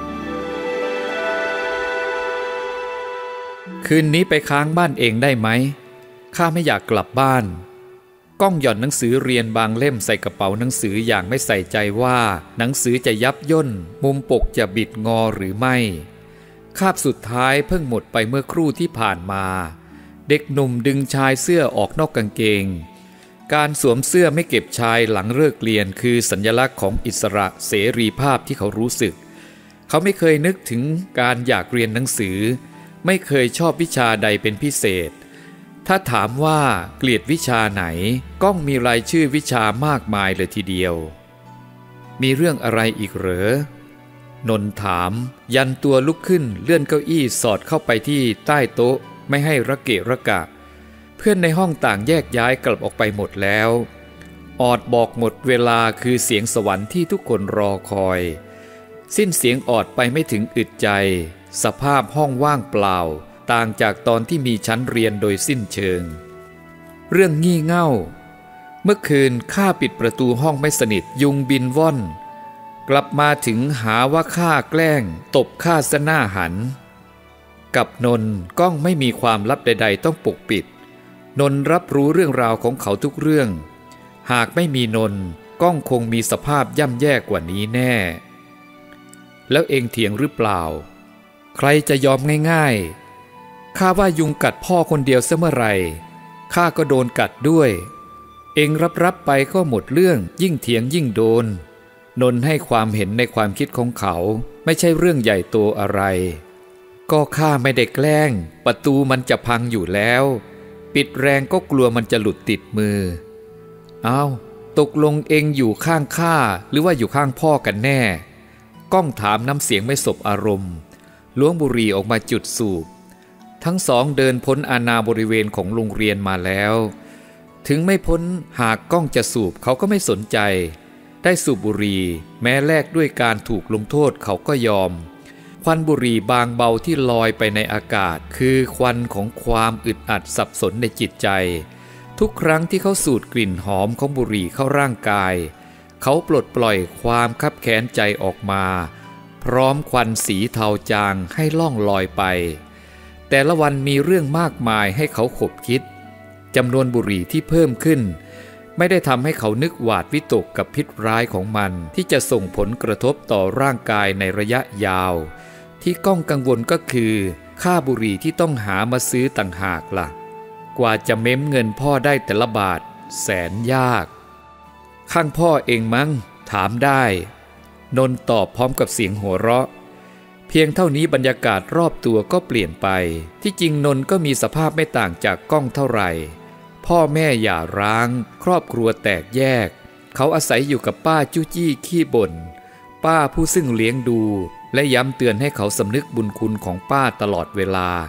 [SPEAKER 1] คืนนี้ไปค้างบ้านเองได้ไหมข้าไม่อยากกลับบ้านก้องหย่อนหนังสือเรียนบางเล่มใส่กระเป๋าหนังสืออย่างไม่ใส่ใจว่าหนังสือจะยับย่นมุมปกจะบิดงอหรือไม่คาบสุดท้ายเพิ่งหมดไปเมื่อครู่ที่ผ่านมาเด็กหนุ่มดึงชายเสื้อออกนอกกางเกงการสวมเสื้อไม่เก็บชายหลังเลิกเรียนคือสัญลักษณ์ของอิสระเสรีภาพที่เขารู้สึกเขาไม่เคยนึกถึงการอยากเรียนหนังสือไม่เคยชอบวิชาใดเป็นพิเศษถ้าถามว่าเกลียดวิชาไหนก้องมีรายชื่อวิชามากมายเลยทีเดียวมีเรื่องอะไรอีกเหรอนนถามยันตัวลุกขึ้นเลื่อนเก้าอี้สอดเข้าไปที่ใต้โต๊ะไม่ให้ระเกะระกะเพื่อนในห้องต่างแยกย้ายกลับออกไปหมดแล้วออดบอกหมดเวลาคือเสียงสวรรค์ที่ทุกคนรอคอยสิ้นเสียงออดไปไม่ถึงอึดใจสภาพห้องว่างเปล่าต่างจากตอนที่มีชั้นเรียนโดยสิ้นเชิงเรื่องงี่เง่าเมื่อคืนข้าปิดประตูห้องไม่สนิทยุงบินว่อนกลับมาถึงหาว่าข้าแกล้งตบข้าซะหน้าหันกับนนก้องไม่มีความลับใดๆต้องปกปิดนนรับรู้เรื่องราวของเขาทุกเรื่องหากไม่มีนนก้องคงมีสภาพย่ำแย่กว่านี้แน่แล้วเองเถียงหรือเปล่าใครจะยอมง่ายๆข้าว่ายุงกัดพ่อคนเดียวเสเมื่อไรข้าก็โดนกัดด้วยเองรับรับไปก็หมดเรื่องยิ่งเถียงยิ่งโดนนนให้ความเห็นในความคิดของเขาไม่ใช่เรื่องใหญ่โตอะไรก็ข้าไม่ได้แกล้งประตูมันจะพังอยู่แล้วปิดแรงก็กลัวมันจะหลุดติดมืออ้าวตกลงเองอยู่ข้างข้าหรือว่าอยู่ข้างพ่อกันแน่ก้องถามน้ำเสียงไม่สบอารมณ์ล้วงบุหรี่ออกมาจุดสูบทั้งสองเดินพ้นอาณาบริเวณของโรงเรียนมาแล้วถึงไม่พ้นหากก้องจะสูบเขาก็ไม่สนใจได้สูบบุหรี่แม้แลกด้วยการถูกลงโทษเขาก็ยอมควันบุหรี่บางเบาที่ลอยไปในอากาศคือควันของความอึดอัดสับสนในจิตใจทุกครั้งที่เขาสูดกลิ่นหอมของบุหรี่เข้าร่างกายเขาปลดปล่อยความคับแค้นใจออกมาพร้อมควันสีเทาจางให้ล่องลอยไปแต่ละวันมีเรื่องมากมายให้เขาขบคิดจำนวนบุหรี่ที่เพิ่มขึ้นไม่ได้ทำให้เขานึกหวาดวิตกกับพิษร้ายของมันที่จะส่งผลกระทบต่อร่างกายในระยะยาวที่ก้องกังวลก็คือค่าบุหรี่ที่ต้องหามาซื้อต่างหากล่ะกว่าจะเม้มเงินพ่อได้แต่ละบาทแสนยากข้างพ่อเองมั้งถามได้นนตอบพร้อมกับเสียงหัวเราะเพียงเท่านี้บรรยากาศรอบตัวก็เปลี่ยนไปที่จริงนนก็มีสภาพไม่ต่างจากก้องเท่าไหร่พ่อแม่หย่าร้างครอบครัวแตกแยกเขาอาศัยอยู่กับป้าจู้จี้ขี้บ่นป้าผู้ซึ่งเลี้ยงดูและย้ำเตือนให้เขาสำนึกบุญคุณของป้าตลอดเวลา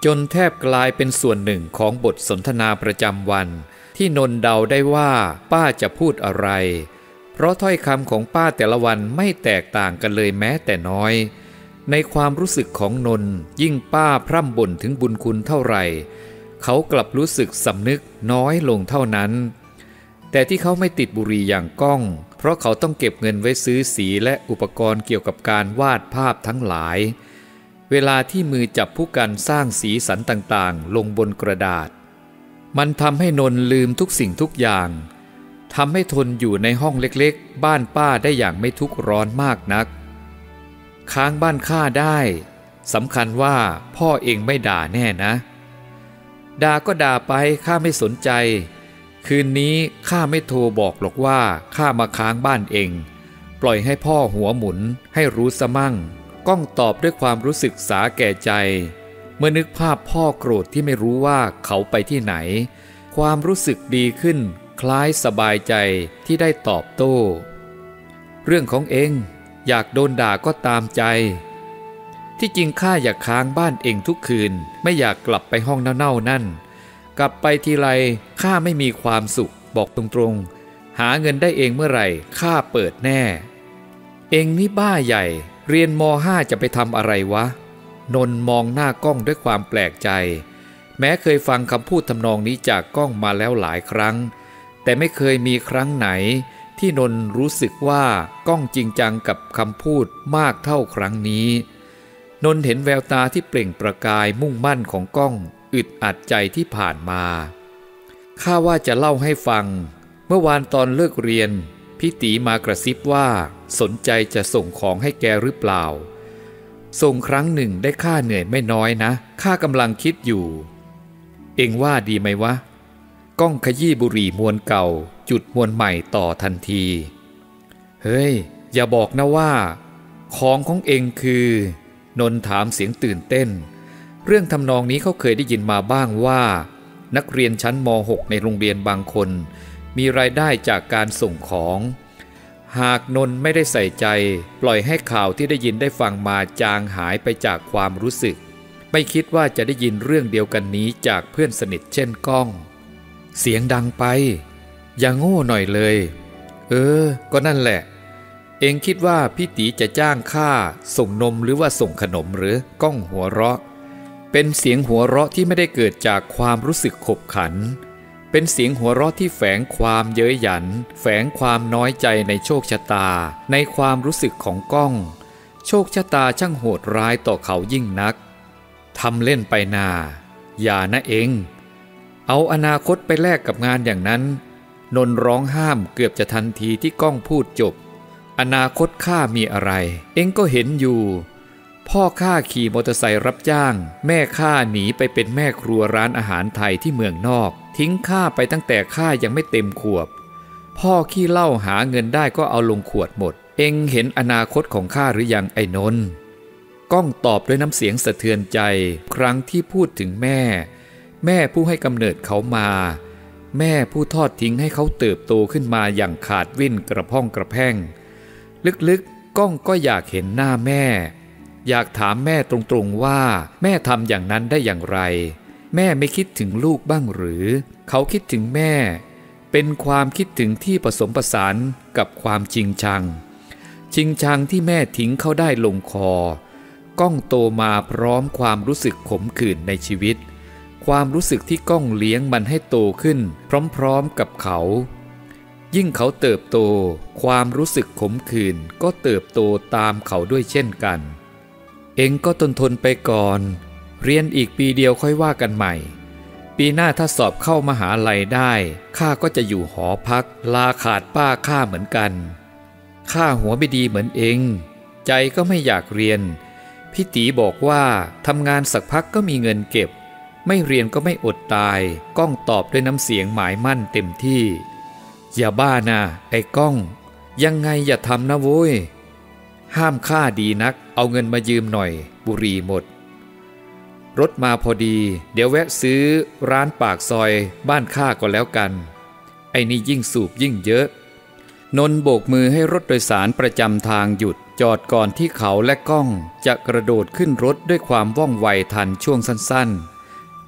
[SPEAKER 1] จนแทบกลายเป็นส่วนหนึ่งของบทสนทนาประจำวันที่นนเดาได้ว่าป้าจะพูดอะไรเพราะถ้อยคำของป้าแต่ละวันไม่แตกต่างกันเลยแม้แต่น้อยในความรู้สึกของนนยิ่งป้าพร่ำบ่นถึงบุญคุณเท่าไหร่เขากลับรู้สึกสำนึกน้อยลงเท่านั้นแต่ที่เขาไม่ติดบุหรี่อย่างก้องเพราะเขาต้องเก็บเงินไว้ซื้อสีและอุปกรณ์เกี่ยวกับการวาดภาพทั้งหลายเวลาที่มือจับผู้กันสร้างสีสันต่างๆลงบนกระดาษมันทำให้นนลืมทุกสิ่งทุกอย่างทำให้ทนอยู่ในห้องเล็กๆบ้านป้าได้อย่างไม่ทุกข์ร้อนมากนักค้างบ้านข้าได้สำคัญว่าพ่อเองไม่ด่าแน่นะด่าก็ด่าไปข้าไม่สนใจคืนนี้ข้าไม่โทรบอกหรอกว่าข้ามาค้างบ้านเองปล่อยให้พ่อหัวหมุนให้รู้ซะมั่งก้องตอบด้วยความรู้สึกสาแก่ใจเมื่อนึกภาพพ่อโกรธที่ไม่รู้ว่าเขาไปที่ไหนความรู้สึกดีขึ้นคล้ายสบายใจที่ได้ตอบโต้เรื่องของเองอยากโดนด่าก็ตามใจที่จริงข้าอยากค้างบ้านเองทุกคืนไม่อยากกลับไปห้องเน่าๆนั่นกลับไปทีไรข้าไม่มีความสุขบอกตรงๆหาเงินได้เองเมื่อไหร่ข้าเปิดแน่เองนี่บ้าใหญ่เรียนม.ห้า จะไปทำอะไรวะนนมองหน้าก้องด้วยความแปลกใจแม้เคยฟังคำพูดทำนองนี้จากก้องมาแล้วหลายครั้งแต่ไม่เคยมีครั้งไหนที่นนรู้สึกว่าก้องจริงจังกับคำพูดมากเท่าครั้งนี้นนเห็นแววตาที่เปล่งประกายมุ่งมั่นของก้องอึดอัดใจที่ผ่านมาข้าว่าจะเล่าให้ฟังเมื่อวานตอนเลิกเรียนพี่ตีมากระซิบว่าสนใจจะส่งของให้แกหรือเปล่าส่งครั้งหนึ่งได้ค่าเหนื่อยไม่น้อยนะข้ากำลังคิดอยู่เอ็งว่าดีไหมวะก้องขยี้บุหรี่มวนเก่าจุดมวนใหม่ต่อทันทีเฮ้ยอย่าบอกนะว่าของของเอ็งคือนนถามเสียงตื่นเต้นเรื่องทำนองนี้เขาเคยได้ยินมาบ้างว่านักเรียนชั้นม หก ในโรงเรียนบางคนมีรายได้จากการส่งของหากนนไม่ได้ใส่ใจปล่อยให้ข่าวที่ได้ยินได้ฟังมาจางหายไปจากความรู้สึกไม่คิดว่าจะได้ยินเรื่องเดียวกันนี้จากเพื่อนสนิทเช่นก้องเสียงดังไปอย่าโง่หน่อยเลยเออก็นั่นแหละเองคิดว่าพี่ตีจะจ้างข้าส่งนมหรือว่าส่งขนมหรือก้องหัวเราะเป็นเสียงหัวเราะที่ไม่ได้เกิดจากความรู้สึกขบขันเป็นเสียงหัวเราะที่แฝงความเย้ยหยันแฝงความน้อยใจในโชคชะตาในความรู้สึกของก้องโชคชะตาช่างโหดร้ายต่อเขายิ่งนักทำเล่นไปนาอย่านะเองเอาอนาคตไปแลกกับงานอย่างนั้นนนร้องห้ามเกือบจะทันทีที่ก้องพูดจบอนาคตข้ามีอะไรเองก็เห็นอยู่พ่อข้าขี่มอเตอร์ไซค์รับจ้างแม่ข้าหนีไปเป็นแม่ครัวร้านอาหารไทยที่เมืองนอกทิ้งข้าไปตั้งแต่ข้ายังไม่เต็มขวบพ่อขี้เหล้าหาเงินได้ก็เอาลงขวดหมดเอ็งเห็นอนาคตของข้าหรือยังไอ้นนท์ก้องตอบด้วยน้ำเสียงสะเทือนใจครั้งที่พูดถึงแม่แม่ผู้ให้กำเนิดเขามาแม่ผู้ทอดทิ้งให้เขาเติบโตขึ้นมาอย่างขาดวิ่นกระพ่องกระแพ่งลึกๆก้องก็อยากเห็นหน้าแม่อยากถามแม่ตรงๆว่าแม่ทำอย่างนั้นได้อย่างไรแม่ไม่คิดถึงลูกบ้างหรือเขาคิดถึงแม่เป็นความคิดถึงที่ผสมผสานกับความจริงชังจริงชังที่แม่ทิ้งเขาได้ลงคอก้องโตมาพร้อมความรู้สึกขมขื่นในชีวิตความรู้สึกที่ก้องเลี้ยงมันให้โตขึ้นพร้อมๆกับเขายิ่งเขาเติบโตความรู้สึกขมขื่นก็เติบโตตามเขาด้วยเช่นกันเอ็งก็ทนทนไปก่อนเรียนอีกปีเดียวค่อยว่ากันใหม่ปีหน้าถ้าสอบเข้ามหาลัยได้ข้าก็จะอยู่หอพักลาขาดป้าข้าเหมือนกันข้าหัวไม่ดีเหมือนเอ็งใจก็ไม่อยากเรียนพี่ตีบอกว่าทำงานสักพักก็มีเงินเก็บไม่เรียนก็ไม่อดตายก้องตอบด้วยน้ำเสียงหมายมั่นเต็มที่อย่าบ้านะไอ้ก้องยังไงอย่าทำนะโว้ยห้ามข้าดีนักเอาเงินมายืมหน่อยบุหรี่หมดรถมาพอดีเดี๋ยวแวะซื้อร้านปากซอยบ้านข้าก็แล้วกันไอ้นี่ยิ่งสูบยิ่งเยอะนนโบกมือให้รถโดยสารประจำทางหยุดจอดก่อนที่เขาและก้องจะกระโดดขึ้นรถด้วยความว่องไวทันช่วงสั้น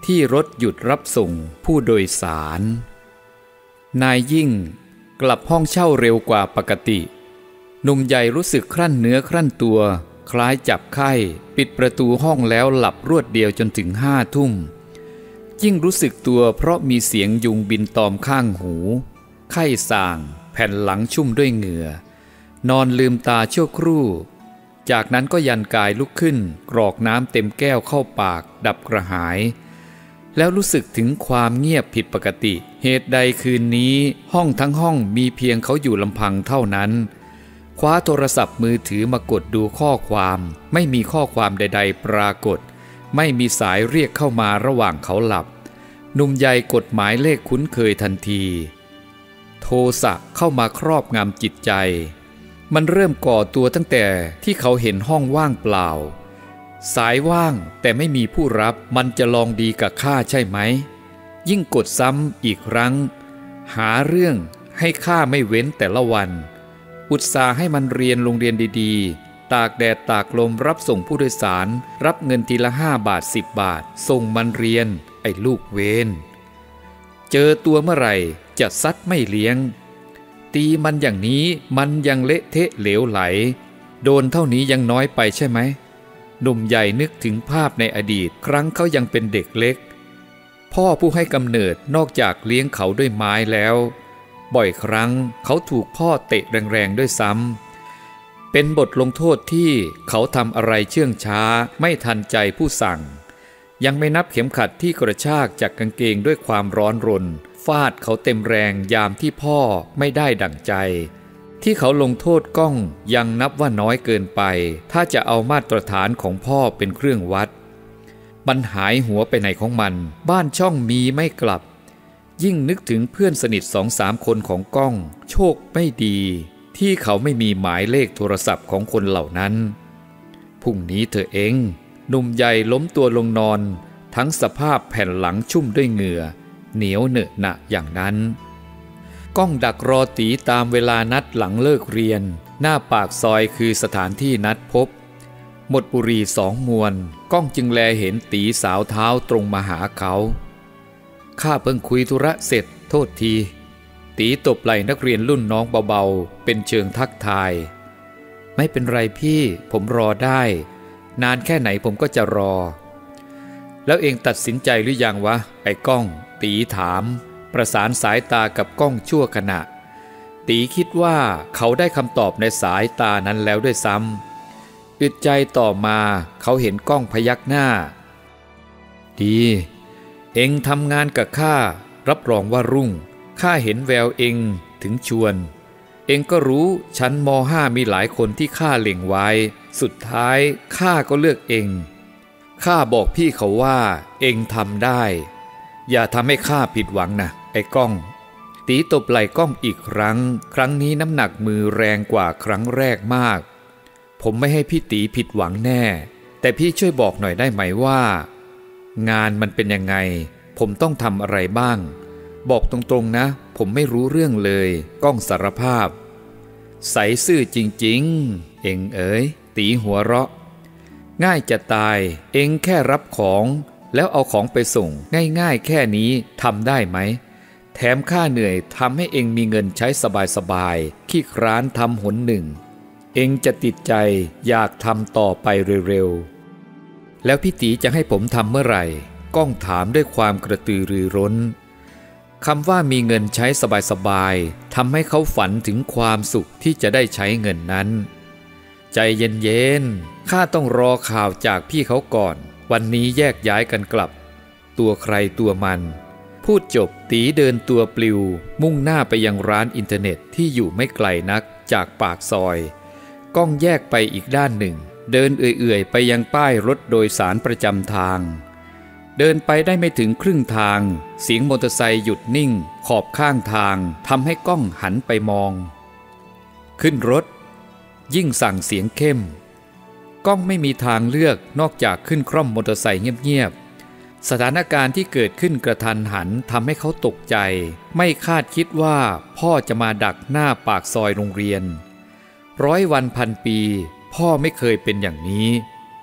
[SPEAKER 1] ที่รถหยุดรับส่งผู้โดยสารนายยิ่งกลับห้องเช่าเร็วกว่าปกติหนุ่มใหญ่รู้สึกครั่นเนื้อครั่นตัวคล้ายจับไข้ปิดประตูห้องแล้วหลับรวดเดียวจนถึงห้าทุ่มยิ่งรู้สึกตัวเพราะมีเสียงยุงบินตอมข้างหูไข้ส่างแผ่นหลังชุ่มด้วยเหงื่อนอนลืมตาชั่วครู่จากนั้นก็ยันกายลุกขึ้นกรอกน้ำเต็มแก้วเข้าปากดับกระหายแล้วรู้สึกถึงความเงียบผิดปกติเหตุใดคืนนี้ห้องทั้งห้องมีเพียงเขาอยู่ลำพังเท่านั้นคว้าโทรศัพท์มือถือมากดดูข้อความไม่มีข้อความใดๆปรากฏไม่มีสายเรียกเข้ามาระหว่างเขาหลับหนุ่มใหญ่กดหมายเลขคุ้นเคยทันทีโทสะเข้ามาครอบงำจิตใจมันเริ่มก่อตัวตั้งแต่ที่เขาเห็นห้องว่างเปล่าสายว่างแต่ไม่มีผู้รับมันจะลองดีกับข้าใช่ไหมยิ่งกดซ้ำอีกครั้งหาเรื่องให้ข้าไม่เว้นแต่ละวันอุตส่าห์ให้มันเรียนโรงเรียนดีๆตากแดดตากลมรับส่งผู้โดยสารรับเงินทีละห้าบาทสิบบาทส่งมันเรียนไอ้ลูกเวนเจอตัวเมื่อไหร่จะซัดไม่เลี้ยงตีมันอย่างนี้มันยังเละเทะเหลวไหลโดนเท่านี้ยังน้อยไปใช่ไหมหนุ่มใหญ่นึกถึงภาพในอดีตครั้งเขายังเป็นเด็กเล็กพ่อผู้ให้กำเนิดนอกจากเลี้ยงเขาด้วยไม้แล้วบ่อยครั้งเขาถูกพ่อเตะแรงๆด้วยซ้ำเป็นบทลงโทษที่เขาทำอะไรเชื่องช้าไม่ทันใจผู้สั่งยังไม่นับเข็มขัดที่กระชากจากกางเกงด้วยความร้อนรนฟาดเขาเต็มแรงยามที่พ่อไม่ได้ดั่งใจที่เขาลงโทษก้องยังนับว่าน้อยเกินไปถ้าจะเอามาตรฐานของพ่อเป็นเครื่องวัดมันหายหัวไปไหนของมันบ้านช่องมีไม่กลับยิ่งนึกถึงเพื่อนสนิทสองสามคนของก้องโชคไม่ดีที่เขาไม่มีหมายเลขโทรศัพท์ของคนเหล่านั้นพรุ่งนี้เธอเองหนุ่มใหญ่ล้มตัวลงนอนทั้งสภาพแผ่นหลังชุ่มด้วยเหงื่อเหนียวเหนอะหนะอย่างนั้นก้องดักรอตีตามเวลานัดหลังเลิกเรียนหน้าปากซอยคือสถานที่นัดพบหมดบุหรี่สองมวนก้องจึงแลเห็นตีสาวเท้าตรงมาหาเขาข้าเพิ่งคุยธุระเสร็จโทษทีตีตบไหล่นักเรียนรุ่นน้องเบาๆเป็นเชิงทักทายไม่เป็นไรพี่ผมรอได้นานแค่ไหนผมก็จะรอแล้วเองตัดสินใจหรือยังวะไอ้ก้องตีถามประสานสายตากับก้องชั่วขณะตีคิดว่าเขาได้คำตอบในสายตานั้นแล้วด้วยซ้ำอึดใจต่อมาเขาเห็นก้องพยักหน้าดีเองทำงานกับข้ารับรองว่ารุ่งข้าเห็นแววเองถึงชวนเองก็รู้ชั้นม.ห้า มีหลายคนที่ข้าเล็งไว้สุดท้ายข้าก็เลือกเองข้าบอกพี่เขาว่าเองทำได้อย่าทำให้ข้าผิดหวังนะไอ้ก้องตีตบไหล่ก้องอีกครั้งครั้งนี้น้ำหนักมือแรงกว่าครั้งแรกมากผมไม่ให้พี่ตีผิดหวังแน่แต่พี่ช่วยบอกหน่อยได้ไหมว่างานมันเป็นยังไงผมต้องทำอะไรบ้างบอกตรงๆนะผมไม่รู้เรื่องเลยก้องสารภาพใสซื่อจริงๆเอ็งเอ๋ยตีหัวเราะง่ายจะตายเอ็งแค่รับของแล้วเอาของไปส่งง่ายๆแค่นี้ทำได้ไหมแถมค่าเหนื่อยทำให้เอ็งมีเงินใช้สบายๆขี้คร้านทำหนหนึ่งเอ็งจะติดใจอยากทำต่อไปเร็วๆแล้วพี่ตีจะให้ผมทำเมื่อไหร่ก้องถามด้วยความกระตือรือร้นคำว่ามีเงินใช้สบายๆทำให้เขาฝันถึงความสุขที่จะได้ใช้เงินนั้นใจเย็นๆข้าต้องรอข่าวจากพี่เขาก่อนวันนี้แยกย้ายกันกลับตัวใครตัวมันพูดจบตีเดินตัวปลิวมุ่งหน้าไปยังร้านอินเทอร์เน็ตที่อยู่ไม่ไกลนักจากปากซอยก้องแยกไปอีกด้านหนึ่งเดินเอื่อยๆไปยังป้ายรถโดยสารประจำทางเดินไปได้ไม่ถึงครึ่งทางเสียงมอเตอร์ไซค์หยุดนิ่งขอบข้างทางทำให้ก้องหันไปมองขึ้นรถยิ่งสั่งเสียงเข้มก้องไม่มีทางเลือกนอกจากขึ้นคร่อมมอเตอร์ไซค์เงียบๆสถานการณ์ที่เกิดขึ้นกระทันหันทำให้เขาตกใจไม่คาดคิดว่าพ่อจะมาดักหน้าปากซอยโรงเรียนร้อยวันพันปีพ่อไม่เคยเป็นอย่างนี้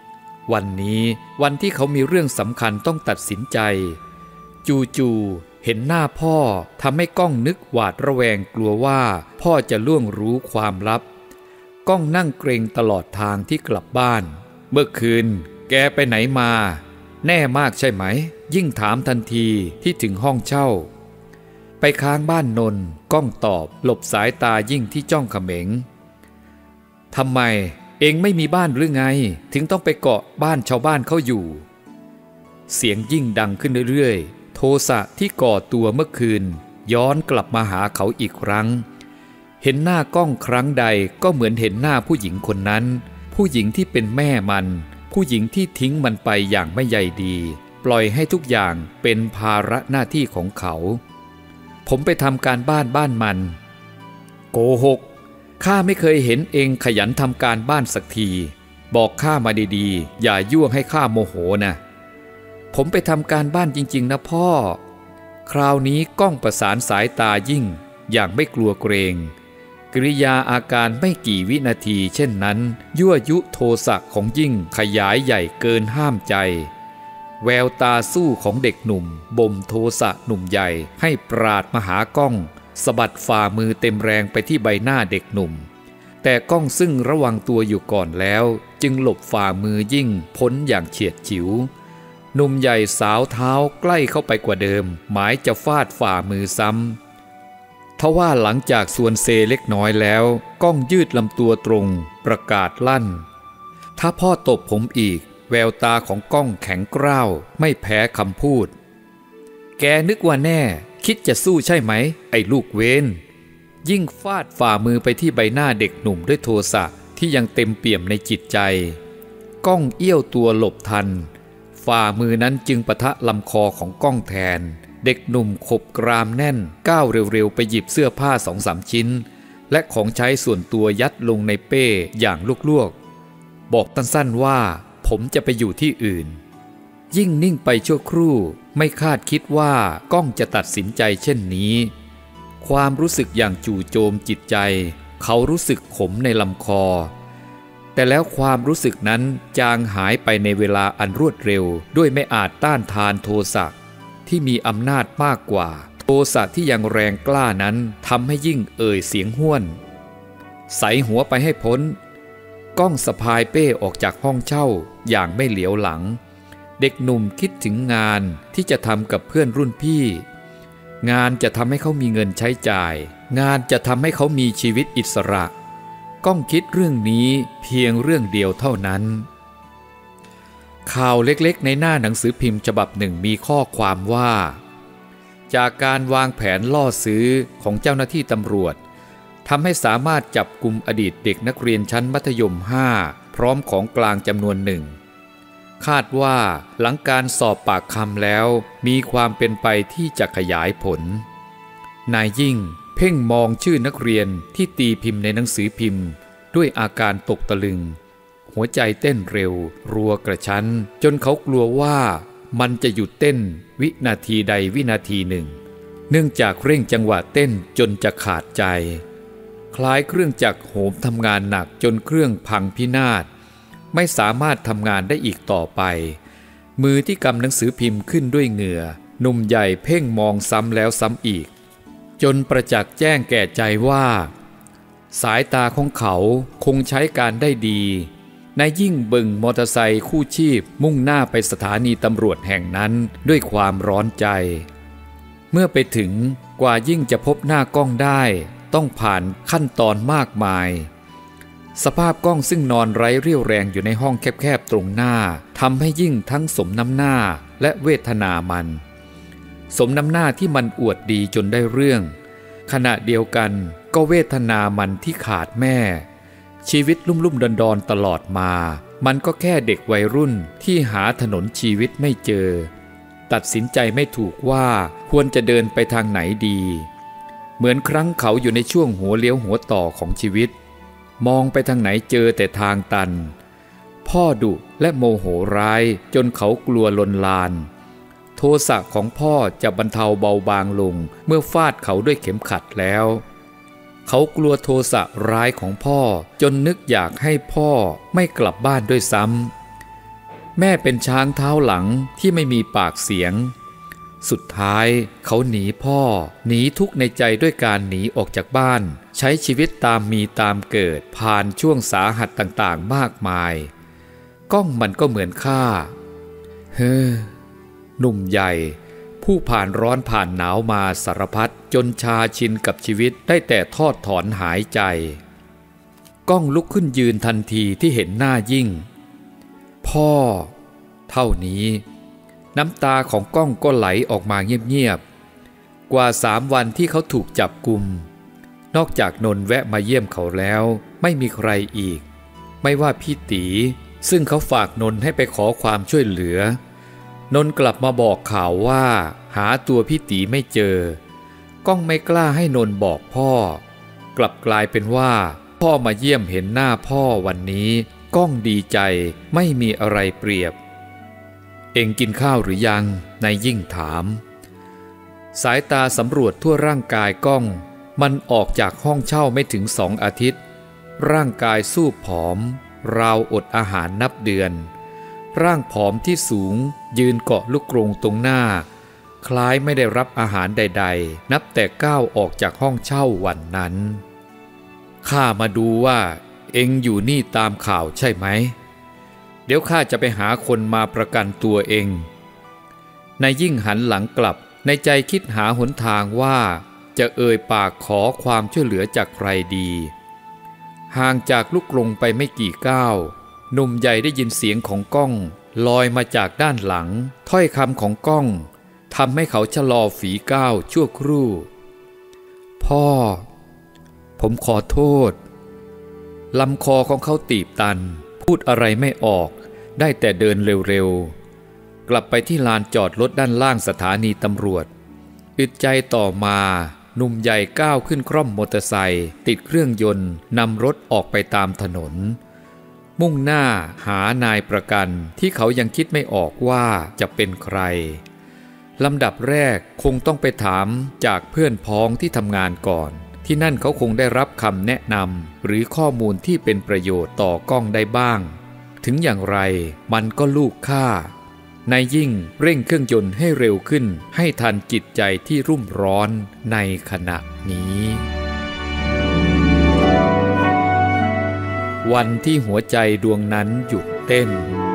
[SPEAKER 1] วันนี้วันที่เขามีเรื่องสำคัญต้องตัดสินใจจู่ๆเห็นหน้าพ่อทำให้ก้องนึกหวาดระแวงกลัวว่าพ่อจะล่วงรู้ความลับก้องนั่งเกรงตลอดทางที่กลับบ้านเมื่อคืนแกไปไหนมาแน่มากใช่ไหมยิ่งถามทันทีที่ถึงห้องเช่าไปค้างบ้านนนท์ก้องตอบหลบสายตายิ่งที่จ้องเขม็งทำไมเองไม่มีบ้านหรือไงถึงต้องไปเกาะบ้านชาวบ้านเขาอยู่เสียงยิ่งดังขึ้นเรื่อยๆโทสะที่ก่อตัวเมื่อคืนย้อนกลับมาหาเขาอีกครั้งเห็นหน้าก้องครั้งใดก็เหมือนเห็นหน้าผู้หญิงคนนั้นผู้หญิงที่เป็นแม่มันผู้หญิงที่ทิ้งมันไปอย่างไม่ใยดีปล่อยให้ทุกอย่างเป็นภาระหน้าที่ของเขาผมไปทำการบ้านบ้านมันโกหกข้าไม่เคยเห็นเองขยันทำการบ้านสักทีบอกข้ามาดีๆอย่ายั่วให้ข้าโมโหนะผมไปทำการบ้านจริงๆนะพ่อคราวนี้ก้องประสานสายตายิ่งอย่างไม่กลัวเกรงกริยาอาการไม่กี่วินาทีเช่นนั้นยั่วยุโทสะของยิ่งขยายใหญ่เกินห้ามใจแววตาสู้ของเด็กหนุ่มบ่มโทสะหนุ่มใหญ่ให้ปราดมาหาก้องสะบัดฝ่ามือเต็มแรงไปที่ใบหน้าเด็กหนุ่มแต่ก้องซึ่งระวังตัวอยู่ก่อนแล้วจึงหลบฝ่ามือยิ่งพ้นอย่างเฉียดฉิวหนุ่มใหญ่สาวเท้าใกล้เข้าไปกว่าเดิมหมายจะฟาดฝ่ามือซ้ำทว่าหลังจากส่วนเซเล็กน้อยแล้วก้องยืดลำตัวตรงประกาศลั่นถ้าพ่อตบผมอีกแววตาของก้องแข็งกร้าวไม่แพ้คำพูดแกนึกว่าแน่คิดจะสู้ใช่ไหมไอ้ลูกเวนยิ่งฟาดฝ่ามือไปที่ใบหน้าเด็กหนุ่มด้วยโทสะที่ยังเต็มเปี่ยมในจิตใจก้องเอี้ยวตัวหลบทันฝ่ามือนั้นจึงปะทะลำคอของก้องแทนเด็กหนุ่มขบกรามแน่นก้าวเร็วๆไปหยิบเสื้อผ้าสองสามชิ้นและของใช้ส่วนตัวยัดลงในเป้อย่างลวกๆบอกสั้นๆว่าผมจะไปอยู่ที่อื่นยิ่งนิ่งไปชั่วครู่ไม่คาดคิดว่าก้องจะตัดสินใจเช่นนี้ความรู้สึกอย่างจู่โจมจิตใจเขารู้สึกขมในลำคอแต่แล้วความรู้สึกนั้นจางหายไปในเวลาอันรวดเร็วด้วยไม่อาจต้านทานโทสะที่มีอำนาจมากกว่าโทสะที่ยังแรงกล้านั้นทำให้ยิ่งเอ่ยเสียงห้วนใส่หัวไปให้พ้นก้องสะพายเป้ออกจากห้องเช่าอย่างไม่เหลียวหลังเด็กหนุ่มคิดถึงงานที่จะทำกับเพื่อนรุ่นพี่งานจะทำให้เขามีเงินใช้จ่ายงานจะทำให้เขามีชีวิตอิสระก้องคิดเรื่องนี้เพียงเรื่องเดียวเท่านั้นข่าวเล็กๆในหน้าหนังสือพิมพ์ฉบับหนึ่งมีข้อความว่าจากการวางแผนล่อซื้อของเจ้าหน้าที่ตำรวจทำให้สามารถจับกุมอดีตเด็กนักเรียนชั้นมัธยมห้าพร้อมของกลางจำนวนหนึ่งคาดว่าหลังการสอบปากคำแล้วมีความเป็นไปที่จะขยายผลนายยิ่งเพ่งมองชื่อนักเรียนที่ตีพิมพ์ในหนังสือพิมพ์ด้วยอาการตกตะลึงหัวใจเต้นเร็วรัวกระชั้นจนเขากลัวว่ามันจะหยุดเต้นวินาทีใดวินาทีหนึ่งเนื่องจากเร่งจังหวะเต้นจนจะขาดใจคล้ายเครื่องจักรโหมทำงานหนักจนเครื่องพังพินาศไม่สามารถทำงานได้อีกต่อไปมือที่กำหนังสือพิมพ์ขึ้นด้วยเหงื่อหนุ่มใหญ่เพ่งมองซ้ำแล้วซ้ำอีกจนประจักษ์แจ้งแก่ใจว่าสายตาของเขาคงใช้การได้ดีนายยิ่งบึงมอเตอร์ไซค์คู่ชีพมุ่งหน้าไปสถานีตำรวจแห่งนั้นด้วยความร้อนใจเมื่อไปถึงกว่ายิ่งจะพบหน้าก้องได้ต้องผ่านขั้นตอนมากมายสภาพก้องซึ่งนอนไร้เรี่ยวแรงอยู่ในห้องแคบๆตรงหน้าทำให้ยิ่งทั้งสมน้ำหน้าและเวทนามันสมน้ำหน้าที่มันอวดดีจนได้เรื่องขณะเดียวกันก็เวทนามันที่ขาดแม่ชีวิตลุ่มลุ่มดอนดอนตลอดมามันก็แค่เด็กวัยรุ่นที่หาถนนชีวิตไม่เจอตัดสินใจไม่ถูกว่าควรจะเดินไปทางไหนดีเหมือนครั้งเขาอยู่ในช่วงหัวเลี้ยวหัวต่อของชีวิตมองไปทางไหนเจอแต่ทางตันพ่อดุและโมโหร้ายจนเขากลัวลนลานโทสะของพ่อจะบรรเทาเบาบางลงเมื่อฟาดเขาด้วยเข็มขัดแล้วเขากลัวโทสะร้ายของพ่อจนนึกอยากให้พ่อไม่กลับบ้านด้วยซ้ำแม่เป็นช้างเท้าหลังที่ไม่มีปากเสียงสุดท้ายเขาหนีพ่อหนีทุกข์ในใจด้วยการหนีออกจากบ้านใช้ชีวิตตามมีตามเกิดผ่านช่วงสาหัสต่างๆมากมายก้องมันก็เหมือนข้าเฮ้อหนุ่มใหญ่ผู้ผ่านร้อนผ่านหนาวมาสารพัดจนชาชินกับชีวิตได้แต่ทอดถอนหายใจก้องลุกขึ้นยืนทันทีที่เห็นหน้ายิ่งพ่อเท่านี้น้ำตาของก้องก็ไหลออกมาเงียบๆกว่าสามวันที่เขาถูกจับกุมนอกจากนนแวะมาเยี่ยมเขาแล้วไม่มีใครอีกไม่ว่าพี่ตีซึ่งเขาฝากนนให้ไปขอความช่วยเหลือนนกลับมาบอกข่าวว่าหาตัวพี่ตีไม่เจอก้องไม่กล้าให้นนบอกพ่อกลับกลายเป็นว่าพ่อมาเยี่ยมเห็นหน้าพ่อวันนี้ก้องดีใจไม่มีอะไรเปรียบเอ็งกินข้าวหรือยังนายยิ่งถามสายตาสำรวจทั่วร่างกายก้องมันออกจากห้องเช่าไม่ถึงสองอาทิตย์ร่างกายสู้ผอมราวอดอาหารนับเดือนร่างผอมที่สูงยืนเกาะลูกกรงตรงหน้าคล้ายไม่ได้รับอาหารใดๆนับแต่ก้าวออกจากห้องเช่าวันนั้นข้ามาดูว่าเอ็งอยู่นี่ตามข่าวใช่ไหมเดี๋ยวข้าจะไปหาคนมาประกันตัวเองนายยิ่งหันหลังกลับในใจคิดหาหนทางว่าจะเอ่ยปากขอความช่วยเหลือจากใครดีห่างจากลูกกรงไปไม่กี่ก้าวหนุ่มใหญ่ได้ยินเสียงของก้องลอยมาจากด้านหลังถ้อยคำของก้องทำให้เขาชะลอฝีก้าวชั่วครู่พ่อผมขอโทษลำคอของเขาตีบตันพูดอะไรไม่ออกได้แต่เดินเร็วๆกลับไปที่ลานจอดรถด้านล่างสถานีตำรวจอึดใจต่อมาหนุ่มใหญ่ก้าวขึ้นคร่อมมอเตอร์ไซค์ติดเครื่องยนต์นำรถออกไปตามถนนมุ่งหน้าหานายประกันที่เขายังคิดไม่ออกว่าจะเป็นใครลำดับแรกคงต้องไปถามจากเพื่อนพ้องที่ทำงานก่อนที่นั่นเขาคงได้รับคำแนะนำหรือข้อมูลที่เป็นประโยชน์ต่อก้องได้บ้างถึงอย่างไรมันก็ลูกข้านายยิ่งเร่งเครื่องยนต์ให้เร็วขึ้นให้ทันจิตใจที่รุ่มร้อนในขณะนี้วันที่หัวใจดวงนั้นหยุดเต้น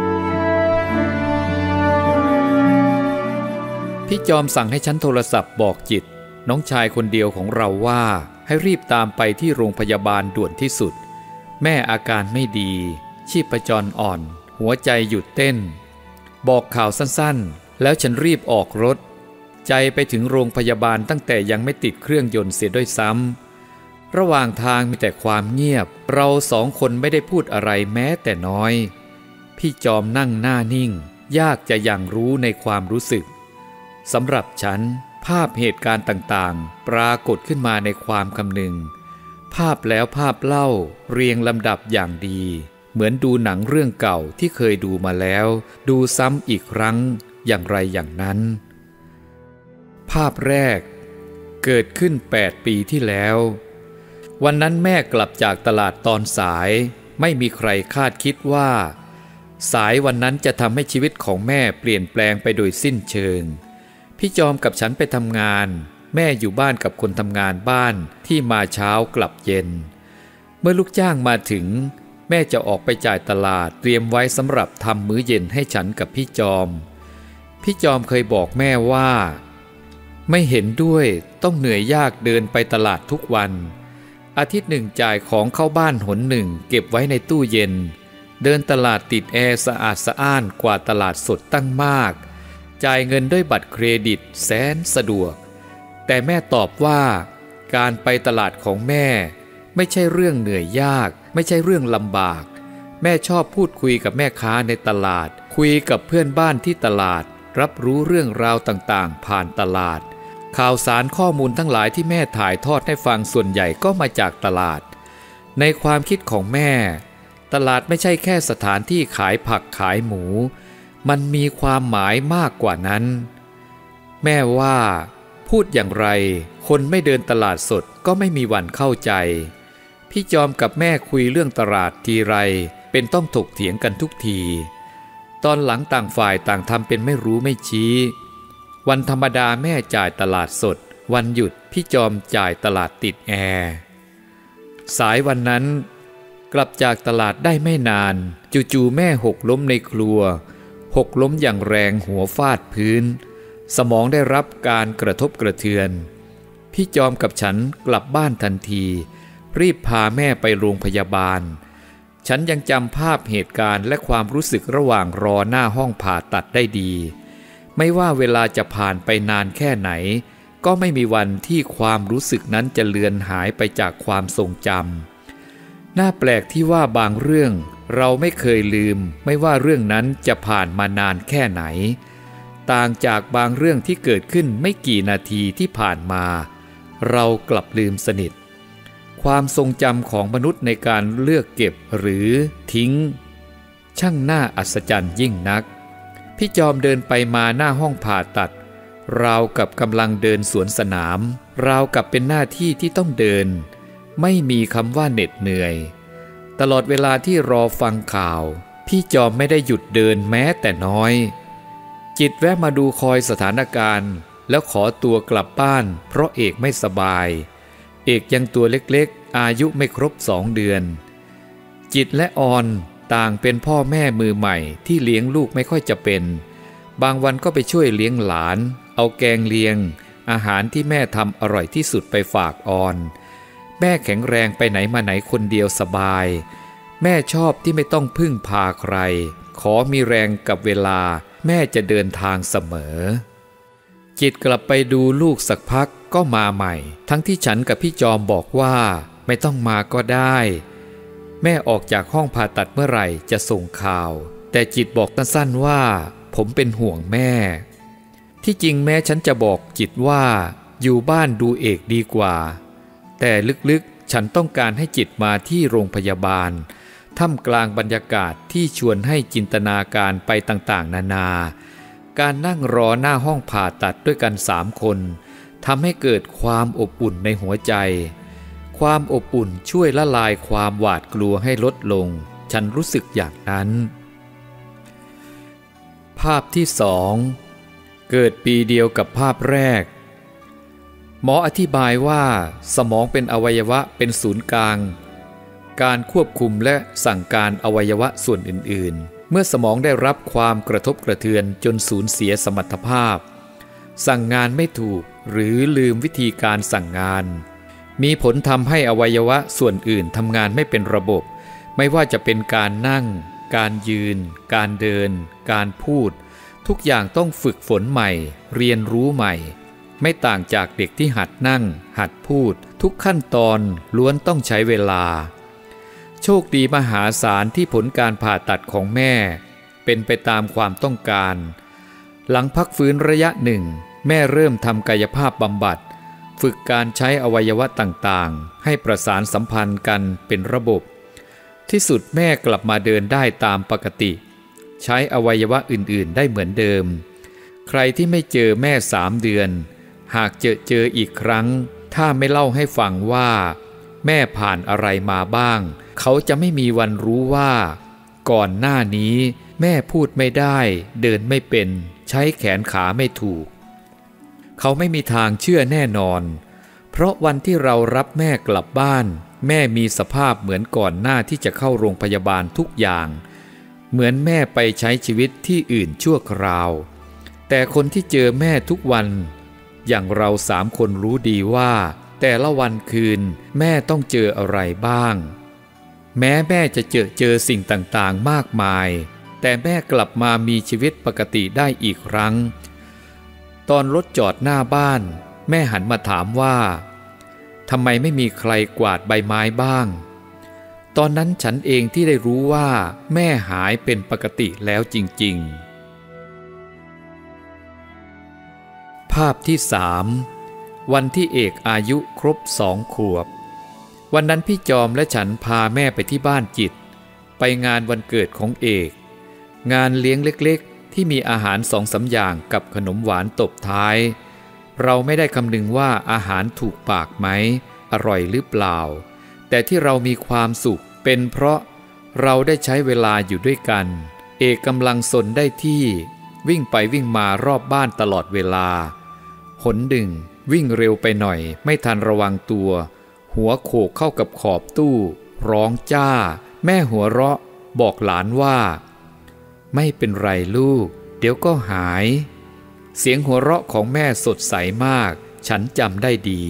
[SPEAKER 1] พี่จอมสั่งให้ฉันโทรศัพท์บอกจิตน้องชายคนเดียวของเราว่าให้รีบตามไปที่โรงพยาบาลด่วนที่สุดแม่อาการไม่ดีชีพจรอ่อนหัวใจหยุดเต้นบอกข่าวสั้นๆแล้วฉันรีบออกรถใจไปถึงโรงพยาบาลตั้งแต่ยังไม่ติดเครื่องยนต์เสียด้วยซ้ำระหว่างทางมีแต่ความเงียบเราสองคนไม่ได้พูดอะไรแม้แต่น้อยพี่จอมนั่งหน้านิ่งยากจะยังรู้ในความรู้สึกสำหรับฉันภาพเหตุการณ์ต่างๆปรากฏขึ้นมาในความคำนึงภาพแล้วภาพเล่าเรียงลำดับอย่างดีเหมือนดูหนังเรื่องเก่าที่เคยดูมาแล้วดูซ้ำอีกครั้งอย่างไรอย่างนั้นภาพแรกเกิดขึ้นแปดปีที่แล้ววันนั้นแม่กลับจากตลาดตอนสายไม่มีใครคาดคิดว่าสายวันนั้นจะทำให้ชีวิตของแม่เปลี่ยนแปลงไปโดยสิ้นเชิงพี่จอมกับฉันไปทำงานแม่อยู่บ้านกับคนทำงานบ้านที่มาเช้ากลับเย็นเมื่อลูกจ้างมาถึงแม่จะออกไปจ่ายตลาดเตรียมไว้สำหรับทำมื้อเย็นให้ฉันกับพี่จอมพี่จอมเคยบอกแม่ว่าไม่เห็นด้วยต้องเหนื่อยยากเดินไปตลาดทุกวันอาทิตย์หนึ่งจ่ายของเข้าบ้านหนหนึ่งเก็บไว้ในตู้เย็นเดินตลาดติดแอร์สะอาดสะอ้านกว่าตลาดสดตั้งมากจ่ายเงินด้วยบัตรเครดิตแสนสะดวกแต่แม่ตอบว่าการไปตลาดของแม่ไม่ใช่เรื่องเหนื่อยยากไม่ใช่เรื่องลำบากแม่ชอบพูดคุยกับแม่ค้าในตลาดคุยกับเพื่อนบ้านที่ตลาดรับรู้เรื่องราวต่างๆผ่านตลาดข่าวสารข้อมูลทั้งหลายที่แม่ถ่ายทอดให้ฟังส่วนใหญ่ก็มาจากตลาดในความคิดของแม่ตลาดไม่ใช่แค่สถานที่ขายผักขายหมูมันมีความหมายมากกว่านั้นแม่ว่าพูดอย่างไรคนไม่เดินตลาดสดก็ไม่มีวันเข้าใจพี่จอมกับแม่คุยเรื่องตลาดทีไรเป็นต้องถกเถียงกันทุกทีตอนหลังต่างฝ่ายต่างทำเป็นไม่รู้ไม่ชี้วันธรรมดาแม่จ่ายตลาดสดวันหยุดพี่จอมจ่ายตลาดติดแอร์สายวันนั้นกลับจากตลาดได้ไม่นานจู่ๆแม่หกล้มในครัวหกล้มอย่างแรงหัวฟาดพื้นสมองได้รับการกระทบกระเทือนพี่จอมกับฉันกลับบ้านทันทีรีบพาแม่ไปโรงพยาบาลฉันยังจำภาพเหตุการณ์และความรู้สึกระหว่างรอหน้าห้องผ่าตัดได้ดีไม่ว่าเวลาจะผ่านไปนานแค่ไหนก็ไม่มีวันที่ความรู้สึกนั้นจะเลือนหายไปจากความทรงจำน่าแปลกที่ว่าบางเรื่องเราไม่เคยลืมไม่ว่าเรื่องนั้นจะผ่านมานานแค่ไหนต่างจากบางเรื่องที่เกิดขึ้นไม่กี่นาทีที่ผ่านมาเรากลับลืมสนิทความทรงจำของมนุษย์ในการเลือกเก็บหรือทิ้งช่างน่าอัศจรรย์ยิ่งนักพี่จอมเดินไปมาหน้าห้องผ่าตัดราวกับกำลังเดินสวนสนามราวกับเป็นหน้าที่ที่ต้องเดินไม่มีคำว่าเหน็ดเหนื่อยตลอดเวลาที่รอฟังข่าวพี่จอมไม่ได้หยุดเดินแม้แต่น้อยจิตแวะมาดูคอยสถานการณ์แล้วขอตัวกลับบ้านเพราะเอกไม่สบายเอกยังตัวเล็กๆอายุไม่ครบสองเดือนจิตและออนต่างเป็นพ่อแม่มือใหม่ที่เลี้ยงลูกไม่ค่อยจะเป็นบางวันก็ไปช่วยเลี้ยงหลานเอาแกงเลียงอาหารที่แม่ทำอร่อยที่สุดไปฝากออนแม่แข็งแรงไปไหนมาไหนคนเดียวสบายแม่ชอบที่ไม่ต้องพึ่งพาใครขอมีแรงกับเวลาแม่จะเดินทางเสมอจิตกลับไปดูลูกสักพักก็มาใหม่ทั้งที่ฉันกับพี่จอมบอกว่าไม่ต้องมาก็ได้แม่ออกจากห้องผ่าตัดเมื่อไหร่จะส่งข่าวแต่จิตบอกสั้นๆว่าผมเป็นห่วงแม่ที่จริงแม้ฉันจะบอกจิตว่าอยู่บ้านดูเอกดีกว่าแต่ลึกๆฉันต้องการให้จิตมาที่โรงพยาบาลท่ามกลางบรรยากาศที่ชวนให้จินตนาการไปต่างๆนานาการนั่งรอหน้าห้องผ่าตัดด้วยกันสามคนทำให้เกิดความอบอุ่นในหัวใจความอบอุ่นช่วยละลายความหวาดกลัวให้ลดลงฉันรู้สึกอย่างนั้นภาพที่สองเกิดปีเดียวกับภาพแรกหมออธิบายว่าสมองเป็นอวัยวะเป็นศูนย์กลางการควบคุมและสั่งการอวัยวะส่วนอื่นๆเมื่อสมองได้รับความกระทบกระเทือนจนสูญเสียสมรรถภาพสั่งงานไม่ถูกหรือลืมวิธีการสั่งงานมีผลทำให้อวัยวะส่วนอื่นทำงานไม่เป็นระบบไม่ว่าจะเป็นการนั่งการยืนการเดินการพูดทุกอย่างต้องฝึกฝนใหม่เรียนรู้ใหม่ไม่ต่างจากเด็กที่หัดนั่งหัดพูดทุกขั้นตอนล้วนต้องใช้เวลาโชคดีมหาศาลที่ผลการผ่าตัดของแม่เป็นไปตามความต้องการหลังพักฟื้นระยะหนึ่งแม่เริ่มทำกายภาพบำบัดฝึกการใช้อวัยวะต่างๆให้ประสานสัมพันธ์กันเป็นระบบที่สุดแม่กลับมาเดินได้ตามปกติใช้อวัยวะอื่นๆได้เหมือนเดิมใครที่ไม่เจอแม่สามเดือนหากเจอเจออีกครั้งถ้าไม่เล่าให้ฟังว่าแม่ผ่านอะไรมาบ้างเขาจะไม่มีวันรู้ว่าก่อนหน้านี้แม่พูดไม่ได้เดินไม่เป็นใช้แขนขาไม่ถูกเขาไม่มีทางเชื่อแน่นอนเพราะวันที่เรารับแม่กลับบ้านแม่มีสภาพเหมือนก่อนหน้าที่จะเข้าโรงพยาบาลทุกอย่างเหมือนแม่ไปใช้ชีวิตที่อื่นชั่วคราวแต่คนที่เจอแม่ทุกวันอย่างเราสามคนรู้ดีว่าแต่ละวันคืนแม่ต้องเจออะไรบ้างแม้แม่จะเจอเจอสิ่งต่างๆมากมายแต่แม่กลับมามีชีวิตปกติได้อีกครั้งตอนรถจอดหน้าบ้านแม่หันมาถามว่าทำไมไม่มีใครกวาดใบไม้บ้างตอนนั้นฉันเองที่ได้รู้ว่าแม่หายเป็นปกติแล้วจริงๆภาพที่สามวันที่เอกอายุครบสองขวบวันนั้นพี่จอมและฉันพาแม่ไปที่บ้านจิตไปงานวันเกิดของเอกงานเลี้ยงเล็กๆที่มีอาหารสองสามอย่างกับขนมหวานตบท้ายเราไม่ได้คำนึงว่าอาหารถูกปากไหมอร่อยหรือเปล่าแต่ที่เรามีความสุขเป็นเพราะเราได้ใช้เวลาอยู่ด้วยกันเอกกำลังสนได้ที่วิ่งไปวิ่งมารอบบ้านตลอดเวลาหนดึงวิ่งเร็วไปหน่อยไม่ทันระวังตัวหัวโขกเข้ากับขอบตู้ร้องจ้าแม่หัวเราะบอกหลานว่าไม่เป็นไรลูกเดี๋ยวก็หายเสียงหัวเราะของแม่สดใสมากฉันจำได้ดี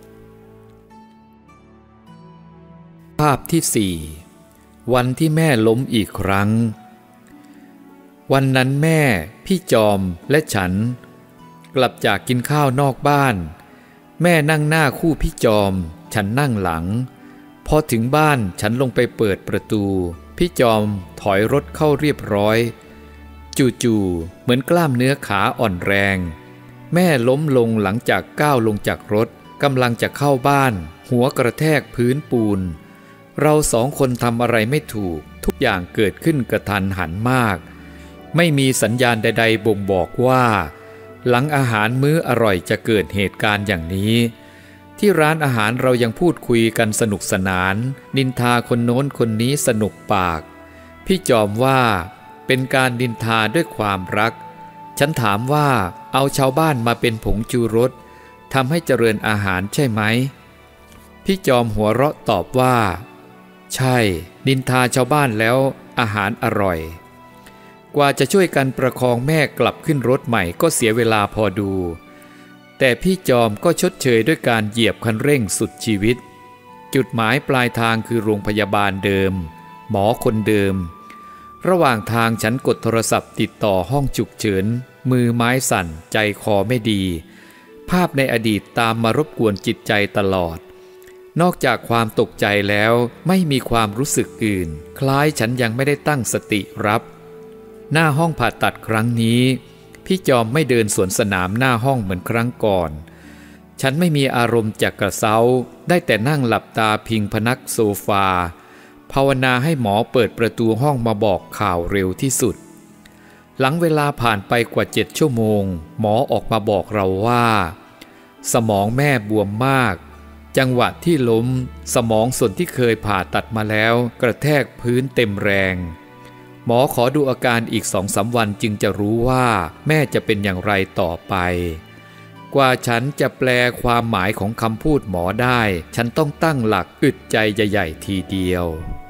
[SPEAKER 1] ภาพที่สี่วันที่แม่ล้มอีกครั้งวันนั้นแม่พี่จอมและฉันกลับจากกินข้าวนอกบ้านแม่นั่งหน้าคู่พี่จอมฉันนั่งหลังพอถึงบ้านฉันลงไปเปิดประตูพี่จอมถอยรถเข้าเรียบร้อยจู่ๆเหมือนกล้ามเนื้อขาอ่อนแรงแม่ล้มลงหลังจากก้าวลงจากรถกำลังจะเข้าบ้านหัวกระแทกพื้นปูนเราสองคนทำอะไรไม่ถูกทุกอย่างเกิดขึ้นกระทันหันมากไม่มีสัญญาณใดๆบ่งบอกว่าหลังอาหารมื้ออร่อยจะเกิดเหตุการณ์อย่างนี้ที่ร้านอาหารเรายังพูดคุยกันสนุกสนานนินทาคนโน้นคนนี้สนุกปากพี่จอมว่าเป็นการนินทาด้วยความรักฉันถามว่าเอาชาวบ้านมาเป็นผงชูรสทำให้เจริญอาหารใช่ไหมพี่จอมหัวเราะตอบว่าใช่นินทาชาวบ้านแล้วอาหารอร่อยกว่าจะช่วยกันประคองแม่กลับขึ้นรถใหม่ก็เสียเวลาพอดูแต่พี่จอมก็ชดเชยด้วยการเหยียบคันเร่งสุดชีวิตจุดหมายปลายทางคือโรงพยาบาลเดิมหมอคนเดิมระหว่างทางฉันกดโทรศัพท์ติดต่อห้องฉุกเฉินมือไม้สั่นใจคอไม่ดีภาพในอดีตตามมารบกวนจิตใจตลอดนอกจากความตกใจแล้วไม่มีความรู้สึกอื่นคล้ายฉันยังไม่ได้ตั้งสติรับหน้าห้องผ่าตัดครั้งนี้พี่จอมไม่เดินสวนสนามหน้าห้องเหมือนครั้งก่อนฉันไม่มีอารมณ์จากกระเซ้าได้แต่นั่งหลับตาพิงพนักโซฟาภาวนาให้หมอเปิดประตูห้องมาบอกข่าวเร็วที่สุดหลังเวลาผ่านไปกว่าเจ็ดชั่วโมงหมอออกมาบอกเราว่าสมองแม่บวมมากจังหวะที่ล้มสมองส่วนที่เคยผ่าตัดมาแล้วกระแทกพื้นเต็มแรงหมอขอดูอาการอีกสองสามวันจึงจะรู้ว่าแม่จะเป็นอย่างไรต่อไปกว่าฉันจะแปลความหมายของคำพูดหมอได้ฉันต้องตั้งหลักอึดใจใหญ่ๆทีเดียว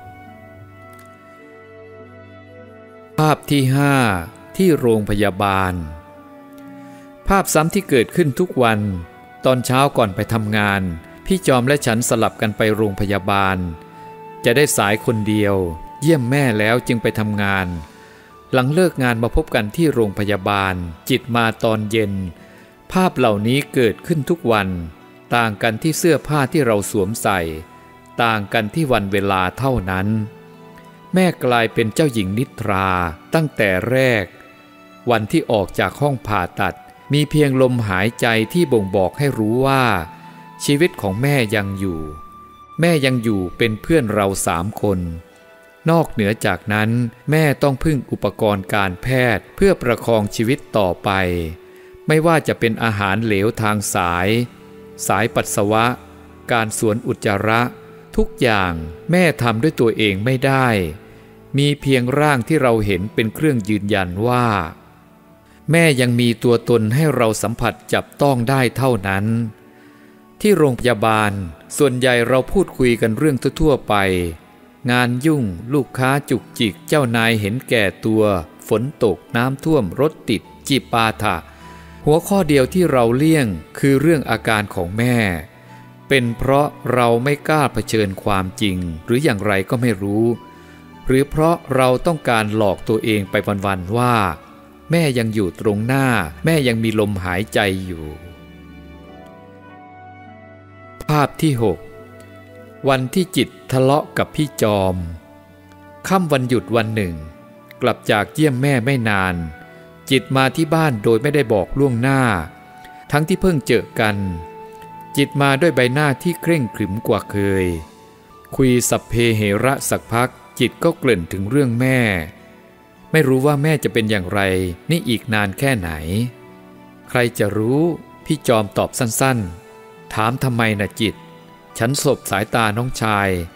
[SPEAKER 1] ภาพที่ห้าที่โรงพยาบาลภาพซ้ำที่เกิดขึ้นทุกวันตอนเช้าก่อนไปทำงานพี่จอมและฉันสลับกันไปโรงพยาบาลจะได้สายคนเดียวเยี่ยมแม่แล้วจึงไปทำงานหลังเลิกงานมาพบกันที่โรงพยาบาลจิตมาตอนเย็นภาพเหล่านี้เกิดขึ้นทุกวันต่างกันที่เสื้อผ้าที่เราสวมใส่ต่างกันที่วันเวลาเท่านั้นแม่กลายเป็นเจ้าหญิงนิทราตั้งแต่แรกวันที่ออกจากห้องผ่าตัดมีเพียงลมหายใจที่บ่งบอกให้รู้ว่าชีวิตของแม่ยังอยู่แม่ยังอยู่เป็นเพื่อนเราสามคนนอกเหนือจากนั้นแม่ต้องพึ่งอุปกรณ์การแพทย์เพื่อประคองชีวิตต่อไปไม่ว่าจะเป็นอาหารเหลวทางสายสายปัสสาวะการสวนอุจจาระทุกอย่างแม่ทำด้วยตัวเองไม่ได้มีเพียงร่างที่เราเห็นเป็นเครื่องยืนยันว่าแม่ยังมีตัวตนให้เราสัมผัสจับต้องได้เท่านั้นที่โรงพยาบาลส่วนใหญ่เราพูดคุยกันเรื่องทั่วๆไปงานยุ่งลูกค้าจุกจิกเจ้านายเห็นแก่ตัวฝนตกน้ำท่วมรถติดจิปาถะหัวข้อเดียวที่เราเลี่ยงคือเรื่องอาการของแม่เป็นเพราะเราไม่กล้าเผชิญความจริงหรืออย่างไรก็ไม่รู้หรือเพราะเราต้องการหลอกตัวเองไปวันๆว่าแม่ยังอยู่ตรงหน้าแม่ยังมีลมหายใจอยู่ภาพที่หกวันที่จิตทะเลาะกับพี่จอมค่ำวันหยุดวันหนึ่งกลับจากเยี่ยมแม่ไม่นานจิตมาที่บ้านโดยไม่ได้บอกล่วงหน้าทั้งที่เพิ่งเจอกันจิตมาด้วยใบหน้าที่เคร่งขรึมกว่าเคยคุยสัพเพเหระสักพักจิตก็เกริ่นถึงเรื่องแม่ไม่รู้ว่าแม่จะเป็นอย่างไรนี่อีกนานแค่ไหนใครจะรู้พี่จอมตอบสั้นๆถามทำไมนะจิตฉันสบสายตาน้องชาย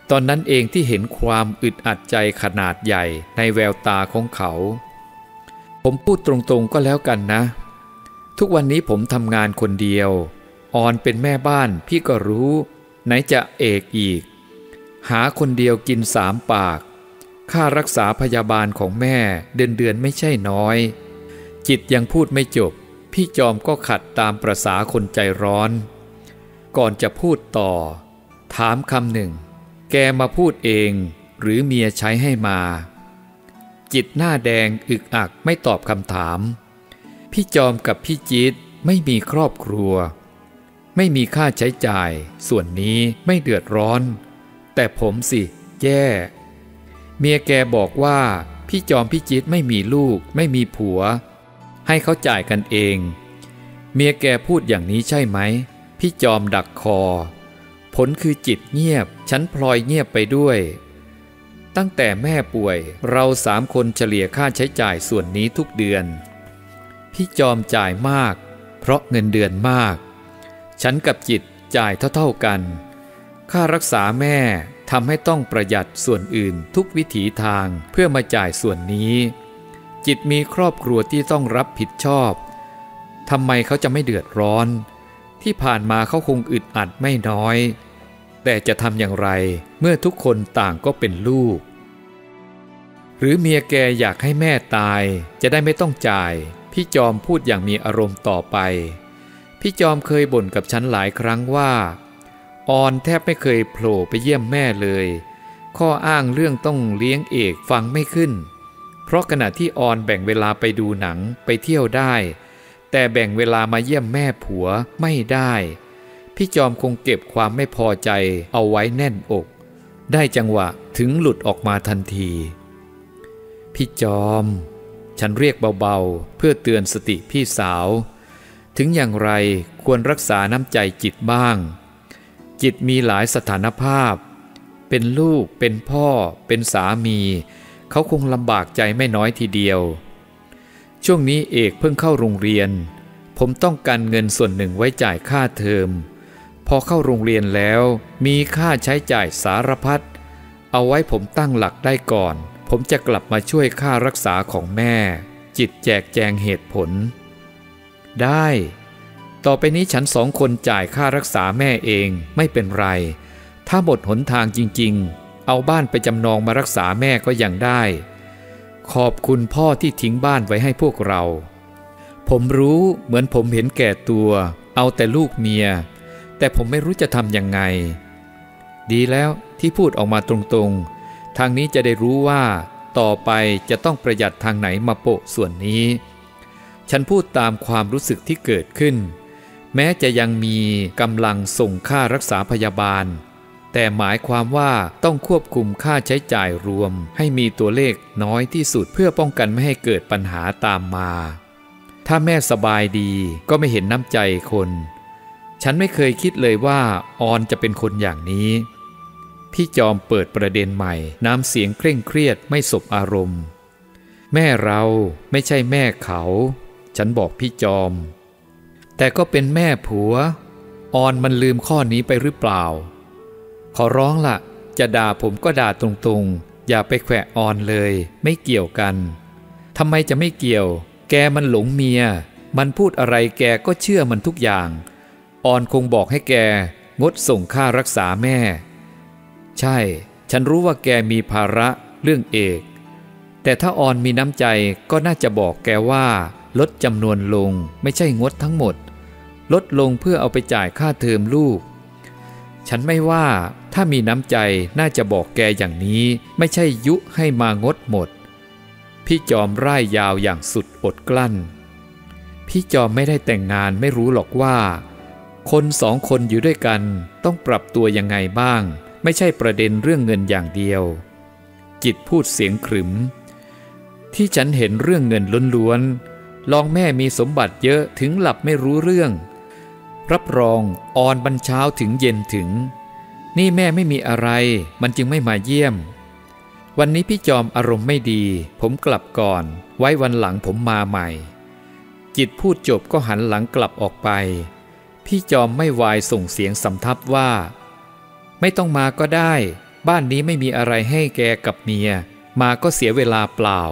[SPEAKER 1] ตอนนั้นเองที่เห็นความอึดอัดใจขนาดใหญ่ในแววตาของเขาผมพูดตรงๆก็แล้วกันนะทุกวันนี้ผมทำงานคนเดียวออนเป็นแม่บ้านพี่ก็รู้ไหนจะเอกอีกหาคนเดียวกินสามปากค่ารักษาพยาบาลของแม่เดือนเดือนไม่ใช่น้อยจิตยังพูดไม่จบพี่จอมก็ขัดตามประสาคนใจร้อนก่อนจะพูดต่อถามคำหนึ่งแกมาพูดเองหรือเมียใช้ให้มาจิตหน้าแดงอึกอักไม่ตอบคำถามพี่จอมกับพี่จี๊ดไม่มีครอบครัวไม่มีค่าใช้จ่ายส่วนนี้ไม่เดือดร้อนแต่ผมสิแย่เมียแกบอกว่าพี่จอมพี่จี๊ดไม่มีลูกไม่มีผัวให้เขาจ่ายกันเองเมียแกพูดอย่างนี้ใช่ไหมพี่จอมดักคอผลคือจิตเงียบฉันพลอยเงียบไปด้วยตั้งแต่แม่ป่วยเราสามคนเฉลี่ยค่าใช้จ่ายส่วนนี้ทุกเดือนพี่จอมจ่ายมากเพราะเงินเดือนมากฉันกับจิตจ่ายเท่าๆกันค่ารักษาแม่ทำให้ต้องประหยัดส่วนอื่นทุกวิถีทางเพื่อมาจ่ายส่วนนี้จิตมีครอบครัวที่ต้องรับผิดชอบทำไมเขาจะไม่เดือดร้อนที่ผ่านมาเขาคงอึดอัดไม่น้อยแต่จะทำอย่างไรเมื่อทุกคนต่างก็เป็นลูกหรือเมียแกอยากให้แม่ตายจะได้ไม่ต้องจ่ายพี่จอมพูดอย่างมีอารมณ์ต่อไปพี่จอมเคยบ่นกับฉันหลายครั้งว่าออนแทบไม่เคยโผล่ไปเยี่ยมแม่เลยข้ออ้างเรื่องต้องเลี้ยงเอกฟังไม่ขึ้นเพราะขณะที่ออนแบ่งเวลาไปดูหนังไปเที่ยวได้แต่แบ่งเวลามาเยี่ยมแม่ผัวไม่ได้พี่จอมคงเก็บความไม่พอใจเอาไว้แน่นอกได้จังหวะถึงหลุดออกมาทันทีพี่จอมฉันเรียกเบาๆเพื่อเตือนสติพี่สาวถึงอย่างไรควรรักษาน้ำใจจิตบ้างจิตมีหลายสถานภาพเป็นลูกเป็นพ่อเป็นสามีเขาคงลำบากใจไม่น้อยทีเดียวช่วงนี้เอกเพิ่งเข้าโรงเรียนผมต้องการเงินส่วนหนึ่งไว้จ่ายค่าเทอมพอเข้าโรงเรียนแล้วมีค่าใช้จ่ายสารพัดเอาไว้ผมตั้งหลักได้ก่อนผมจะกลับมาช่วยค่ารักษาของแม่จิตแจกแจงเหตุผลได้ต่อไปนี้ฉันสองคนจ่ายค่ารักษาแม่เองไม่เป็นไรถ้าหมดหนทางจริงๆเอาบ้านไปจำนองมารักษาแม่ก็ยังได้ขอบคุณพ่อที่ทิ้งบ้านไว้ให้พวกเราผมรู้เหมือนผมเห็นแก่ตัวเอาแต่ลูกเมียแต่ผมไม่รู้จะทำยังไงดีแล้วที่พูดออกมาตรงๆทางนี้จะได้รู้ว่าต่อไปจะต้องประหยัดทางไหนมาโปะส่วนนี้ฉันพูดตามความรู้สึกที่เกิดขึ้นแม้จะยังมีกำลังส่งค่ารักษาพยาบาลแต่หมายความว่าต้องควบคุมค่าใช้จ่ายรวมให้มีตัวเลขน้อยที่สุดเพื่อป้องกันไม่ให้เกิดปัญหาตามมาถ้าแม่สบายดีก็ไม่เห็นน้ำใจคนฉันไม่เคยคิดเลยว่าออนจะเป็นคนอย่างนี้พี่จอมเปิดประเด็นใหม่น้ำเสียงเคร่งเครียดไม่สบอารมณ์แม่เราไม่ใช่แม่เขาฉันบอกพี่จอมแต่ก็เป็นแม่ผัวออนมันลืมข้อนี้ไปหรือเปล่าขอร้องล่ะจะด่าผมก็ด่าตรงๆอย่าไปแขวะออนเลยไม่เกี่ยวกันทำไมจะไม่เกี่ยวแกมันหลงเมียมันพูดอะไรแกก็เชื่อมันทุกอย่างออนคงบอกให้แกงดส่งค่ารักษาแม่ใช่ฉันรู้ว่าแกมีภาระเรื่องเอกแต่ถ้าออนมีน้ำใจก็น่าจะบอกแกว่าลดจำนวนลงไม่ใช่งดทั้งหมดลดลงเพื่อเอาไปจ่ายค่าเทอมลูกฉันไม่ว่าถ้ามีน้ำใจน่าจะบอกแกอย่างนี้ไม่ใช่ยุให้มางดหมดพี่จอมร่ายยาวอย่างสุดอดกลั้นพี่จอมไม่ได้แต่งงานไม่รู้หรอกว่าคนสองคนอยู่ด้วยกันต้องปรับตัวยังไงบ้างไม่ใช่ประเด็นเรื่องเงินอย่างเดียวจิตพูดเสียงขรึมที่ฉันเห็นเรื่องเงินล้วนๆลองแม่มีสมบัติเยอะถึงหลับไม่รู้เรื่องรับรองออนบันเช้าถึงเย็นถึงนี่แม่ไม่มีอะไรมันจึงไม่มาเยี่ยมวันนี้พี่จอมอารมณ์ไม่ดีผมกลับก่อนไว้วันหลังผมมาใหม่จิตพูดจบก็หันหลังกลับออกไปพี่จอมไม่วายส่งเสียงสำทับว่าไม่ต้องมาก็ได้บ้านนี้ไม่มีอะไรให้แกกับเมียมาก็เสียเวลาเปล่า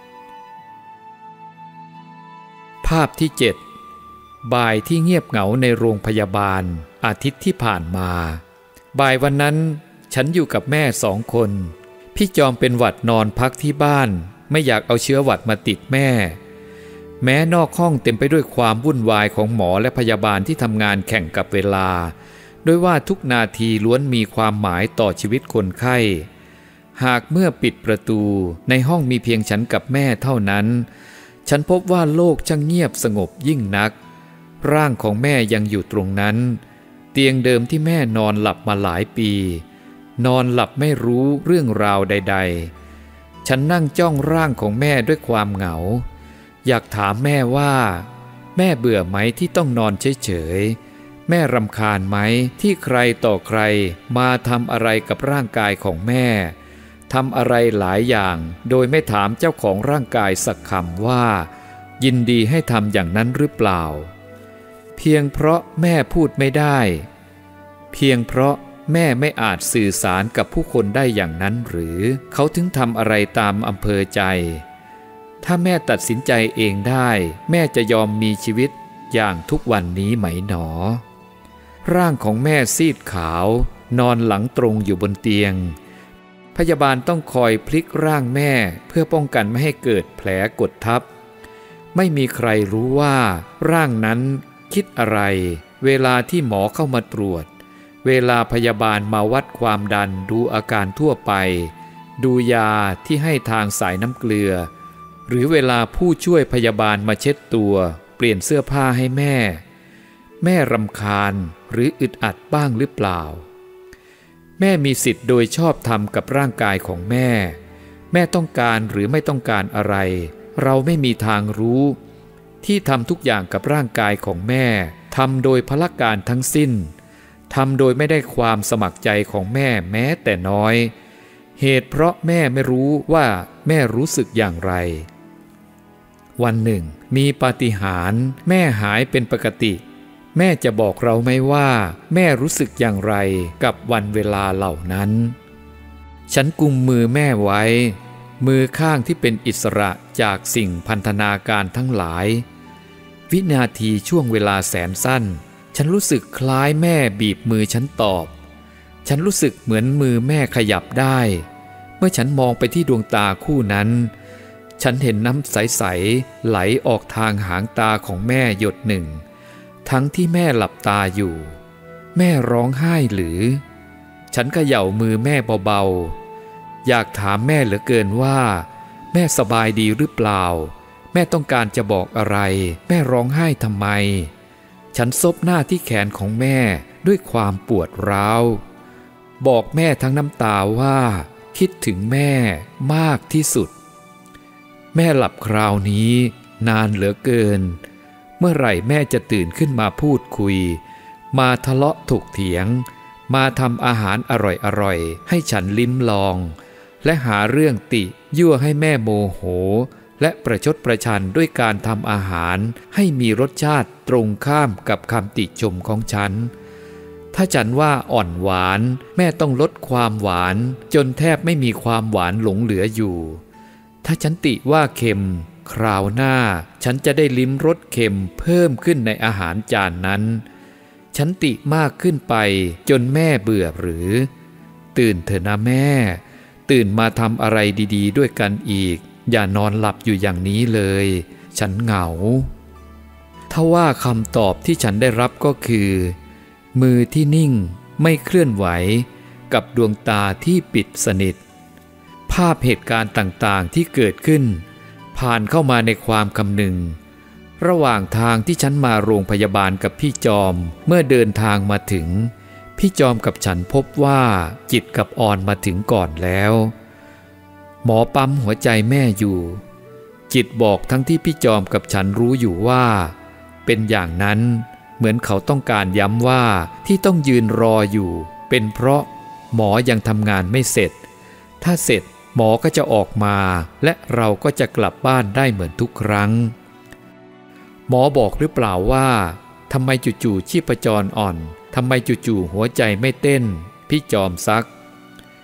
[SPEAKER 1] ภาพที่เจ็ดบ่ายที่เงียบเหงาในโรงพยาบาลอาทิตย์ที่ผ่านมาบ่ายวันนั้นฉันอยู่กับแม่สองคนพี่จอมเป็นหวัดนอนพักที่บ้านไม่อยากเอาเชื้อหวัดมาติดแม่แม้นอกห้องเต็มไปด้วยความวุ่นวายของหมอและพยาบาลที่ทำงานแข่งกับเวลาโดยว่าทุกนาทีล้วนมีความหมายต่อชีวิตคนไข้หากเมื่อปิดประตูในห้องมีเพียงฉันกับแม่เท่านั้นฉันพบว่าโลกช่างเงียบสงบยิ่งนักร่างของแม่ยังอยู่ตรงนั้นเตียงเดิมที่แม่นอนหลับมาหลายปีนอนหลับไม่รู้เรื่องราวใดๆฉันนั่งจ้องร่างของแม่ด้วยความเหงาอยากถามแม่ว่าแม่เบื่อไหมที่ต้องนอนเฉยๆแม่รำคาญไหมที่ใครต่อใครมาทำอะไรกับร่างกายของแม่ทำอะไรหลายอย่างโดยไม่ถามเจ้าของร่างกายสักคำว่ายินดีให้ทำอย่างนั้นหรือเปล่าเพียงเพราะแม่พูดไม่ได้เพียงเพราะแม่ไม่อาจสื่อสารกับผู้คนได้อย่างนั้นหรือเขาถึงทำอะไรตามอำเภอใจถ้าแม่ตัดสินใจเองได้แม่จะยอมมีชีวิตอย่างทุกวันนี้ไหมหนอร่างของแม่ซีดขาวนอนหลังตรงอยู่บนเตียงพยาบาลต้องคอยพลิกร่างแม่เพื่อป้องกันไม่ให้เกิดแผลกดทับไม่มีใครรู้ว่าร่างนั้นคิดอะไรเวลาที่หมอเข้ามาตรวจเวลาพยาบาลมาวัดความดันดูอาการทั่วไปดูยาที่ให้ทางสายน้ำเกลือหรือเวลาผู้ช่วยพยาบาลมาเช็ดตัวเปลี่ยนเสื้อผ้าให้แม่แม่รำคาญหรืออึดอัดบ้างหรือเปล่าแม่มีสิทธิ์โดยชอบธรรมกับร่างกายของแม่แม่ต้องการหรือไม่ต้องการอะไรเราไม่มีทางรู้ที่ทำทุกอย่างกับร่างกายของแม่ทำโดยพละการทั้งสิ้นทำโดยไม่ได้ความสมัครใจของแม่แม้แต่น้อยเหตุเพราะแม่ไม่รู้ว่าแม่รู้สึกอย่างไรวันหนึ่งมีปาฏิหาริย์แม่หายเป็นปกติแม่จะบอกเราไหมว่าแม่รู้สึกอย่างไรกับวันเวลาเหล่านั้นฉันกุมมือแม่ไว้มือข้างที่เป็นอิสระจากสิ่งพันธนาการทั้งหลายวินาทีช่วงเวลาแสนสั้นฉันรู้สึกคล้ายแม่บีบมือฉันตอบฉันรู้สึกเหมือนมือแม่ขยับได้เมื่อฉันมองไปที่ดวงตาคู่นั้นฉันเห็นน้ำใสๆไหลออกทางหางตาของแม่หยดหนึ่งทั้งที่แม่หลับตาอยู่แม่ร้องไห้หรือฉันเขย่ามือแม่เบาๆอยากถามแม่เหลือเกินว่าแม่สบายดีหรือเปล่าแม่ต้องการจะบอกอะไรแม่ร้องไห้ทำไมฉันซบหน้าที่แขนของแม่ด้วยความปวดร้าวบอกแม่ทั้งน้ำตาว่าคิดถึงแม่มากที่สุดแม่หลับคราวนี้นานเหลือเกินเมื่อไหร่แม่จะตื่นขึ้นมาพูดคุยมาทะเลาะถกเถียงมาทำอาหารอร่อยๆให้ฉันลิ้มลองและหาเรื่องติยั่วให้แม่โมโหและประชดประชันด้วยการทำอาหารให้มีรสชาติตรงข้ามกับคำติชมของฉันถ้าฉันว่าอ่อนหวานแม่ต้องลดความหวานจนแทบไม่มีความหวานหลงเหลืออยู่ถ้าฉันติว่าเค็มคราวหน้าฉันจะได้ลิ้มรสเค็มเพิ่มขึ้นในอาหารจานนั้นฉันติมากขึ้นไปจนแม่เบื่อหรือตื่นเถอะนะแม่ตื่นมาทำอะไรดีๆด้วยกันอีกอย่านอนหลับอยู่อย่างนี้เลยฉันเหงาถ้าว่าคำตอบที่ฉันได้รับก็คือมือที่นิ่งไม่เคลื่อนไหวกับดวงตาที่ปิดสนิทภาพเหตุการณ์ต่างๆที่เกิดขึ้นผ่านเข้ามาในความคำนึงระหว่างทางที่ฉันมาโรงพยาบาลกับพี่จอมเมื่อเดินทางมาถึงพี่จอมกับฉันพบว่าจิตกับออนมาถึงก่อนแล้วหมอปั๊มหัวใจแม่อยู่จิตบอกทั้งที่พี่จอมกับฉันรู้อยู่ว่าเป็นอย่างนั้นเหมือนเขาต้องการย้ำว่าที่ต้องยืนรออยู่เป็นเพราะหมอยังทำงานไม่เสร็จถ้าเสร็จหมอก็จะออกมาและเราก็จะกลับบ้านได้เหมือนทุกครั้งหมอบอกหรือเปล่าว่าทำไมจู่ๆชีพจรอ่อนทำไมจู่ๆหัวใจไม่เต้นพี่จอมซัก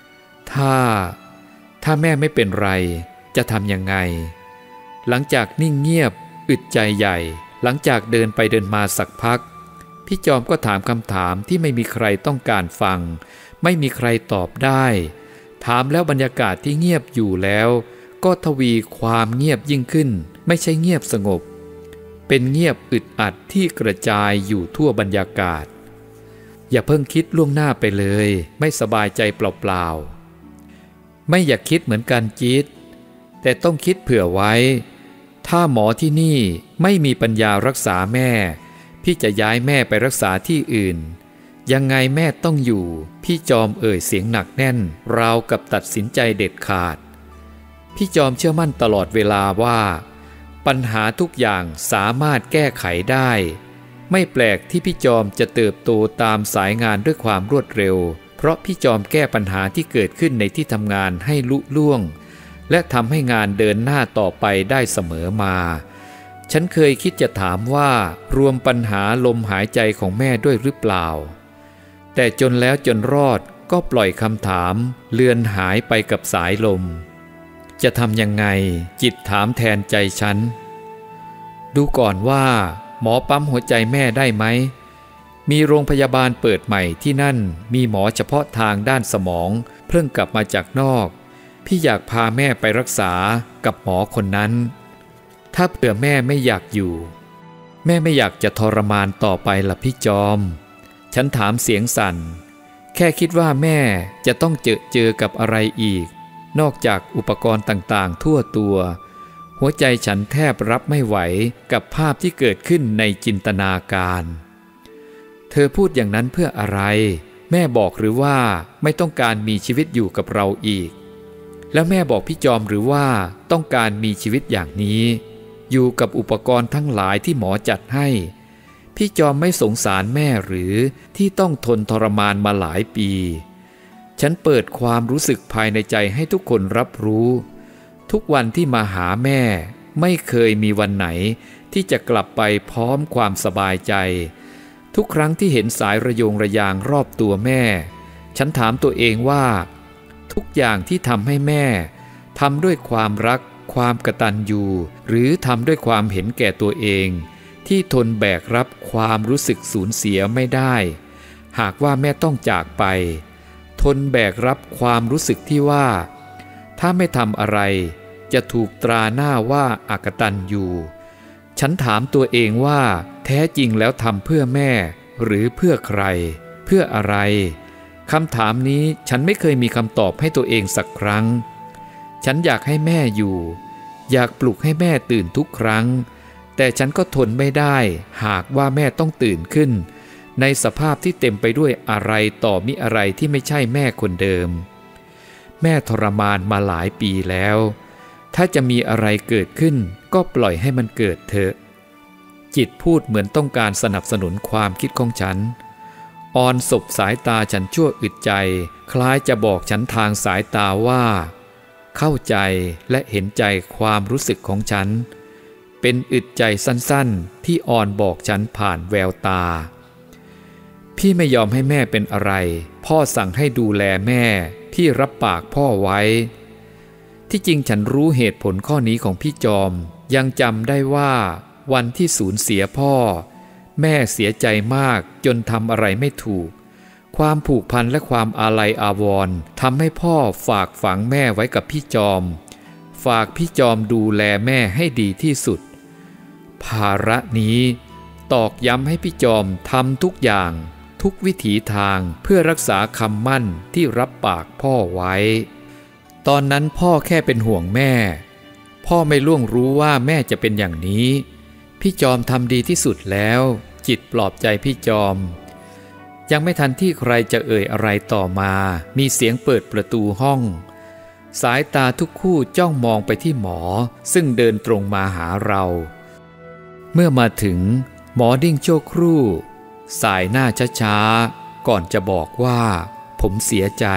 [SPEAKER 1] ถ้าถ้าแม่ไม่เป็นไรจะทำยังไงหลังจากนิ่งเงียบอึดใจใหญ่หลังจากเดินไปเดินมาสักพักพี่จอมก็ถามคำถามที่ไม่มีใครต้องการฟังไม่มีใครตอบได้ถามแล้วบรรยากาศที่เงียบอยู่แล้วก็ทวีความเงียบยิ่งขึ้นไม่ใช่เงียบสงบเป็นเงียบอึดอัดที่กระจายอยู่ทั่วบรรยากาศอย่าเพิ่งคิดล่วงหน้าไปเลยไม่สบายใจเปล่าๆไม่อยากคิดเหมือนกันจี๊ดแต่ต้องคิดเผื่อไว้ถ้าหมอที่นี่ไม่มีปัญญารักษาแม่พี่จะย้ายแม่ไปรักษาที่อื่นยังไงแม่ต้องอยู่พี่จอมเอ่ยเสียงหนักแน่นราวกับตัดสินใจเด็ดขาดพี่จอมเชื่อมั่นตลอดเวลาว่าปัญหาทุกอย่างสามารถแก้ไขได้ไม่แปลกที่พี่จอมจะเติบโตตามสายงานด้วยความรวดเร็วเพราะพี่จอมแก้ปัญหาที่เกิดขึ้นในที่ทำงานให้ลุล่วงและทำให้งานเดินหน้าต่อไปได้เสมอมาฉันเคยคิดจะถามว่ารวมปัญหาลมหายใจของแม่ด้วยหรือเปล่าแต่จนแล้วจนรอดก็ปล่อยคำถามเลือนหายไปกับสายลมจะทำยังไงจิตถามแทนใจฉันดูก่อนว่าหมอปั๊มหัวใจแม่ได้ไหมมีโรงพยาบาลเปิดใหม่ที่นั่นมีหมอเฉพาะทางด้านสมองเพิ่งกลับมาจากนอกพี่อยากพาแม่ไปรักษากับหมอคนนั้นถ้าเผื่อแม่ไม่อยากอยู่แม่ไม่อยากจะทรมานต่อไปล่ะพี่จอมฉันถามเสียงสั่นแค่คิดว่าแม่จะต้องเจอเจอกับอะไรอีกนอกจากอุปกรณ์ต่างๆทั่วตัวหัวใจฉันแทบรับไม่ไหวกับภาพที่เกิดขึ้นในจินตนาการเธอพูดอย่างนั้นเพื่ออะไรแม่บอกหรือว่าไม่ต้องการมีชีวิตอยู่กับเราอีกแล้วแม่บอกพี่จอมหรือว่าต้องการมีชีวิตอย่างนี้อยู่กับอุปกรณ์ทั้งหลายที่หมอจัดให้พี่จอมไม่สงสารแม่หรือที่ต้องทนทรมานมาหลายปีฉันเปิดความรู้สึกภายในใจให้ทุกคนรับรู้ทุกวันที่มาหาแม่ไม่เคยมีวันไหนที่จะกลับไปพร้อมความสบายใจทุกครั้งที่เห็นสายระโยงระยางรอบตัวแม่ฉันถามตัวเองว่าทุกอย่างที่ทำให้แม่ทำด้วยความรักความกตัญญูหรือทำด้วยความเห็นแก่ตัวเองที่ทนแบกรับความรู้สึกสูญเสียไม่ได้หากว่าแม่ต้องจากไปทนแบกรับความรู้สึกที่ว่าถ้าไม่ทำอะไรจะถูกตราหน้าว่าอกตัญญูฉันถามตัวเองว่าแท้จริงแล้วทำเพื่อแม่หรือเพื่อใครเพื่ออะไรคำถามนี้ฉันไม่เคยมีคำตอบให้ตัวเองสักครั้งฉันอยากให้แม่อยู่อยากปลุกให้แม่ตื่นทุกครั้งแต่ฉันก็ทนไม่ได้หากว่าแม่ต้องตื่นขึ้นในสภาพที่เต็มไปด้วยอะไรต่อมิอะไรที่ไม่ใช่แม่คนเดิมแม่ทรมานมาหลายปีแล้วถ้าจะมีอะไรเกิดขึ้นก็ปล่อยให้มันเกิดเถอะจิตพูดเหมือนต้องการสนับสนุนความคิดของฉันออนสบสายตาฉันชั่วอึดใจคล้ายจะบอกฉันทางสายตาว่าเข้าใจและเห็นใจความรู้สึกของฉันเป็นอึดใจสั้นๆที่ออนบอกฉันผ่านแววตาพี่ไม่ยอมให้แม่เป็นอะไรพ่อสั่งให้ดูแลแม่พี่รับปากพ่อไว้ที่จริงฉันรู้เหตุผลข้อนี้ของพี่จอมยังจำได้ว่าวันที่สูญเสียพ่อแม่เสียใจมากจนทำอะไรไม่ถูกความผูกพันและความอาลัยอาวรณ์ทำให้พ่อฝากฝังแม่ไว้กับพี่จอมฝากพี่จอมดูแลแม่ให้ดีที่สุดภาระนี้ตอกย้ำให้พี่จอมทำทุกอย่างทุกวิถีทางเพื่อรักษาคำมั่นที่รับปากพ่อไว้ตอนนั้นพ่อแค่เป็นห่วงแม่พ่อไม่ล่วงรู้ว่าแม่จะเป็นอย่างนี้พี่จอมทำดีที่สุดแล้วจิตปลอบใจพี่จอมยังไม่ทันที่ใครจะเอ่ยอะไรต่อมามีเสียงเปิดประตูห้องสายตาทุกคู่จ้องมองไปที่หมอซึ่งเดินตรงมาหาเราเมื่อมาถึงหมอดิ้งชั่วครู่สายหน้าช้าๆก่อนจะบอกว่าผมเสียใจ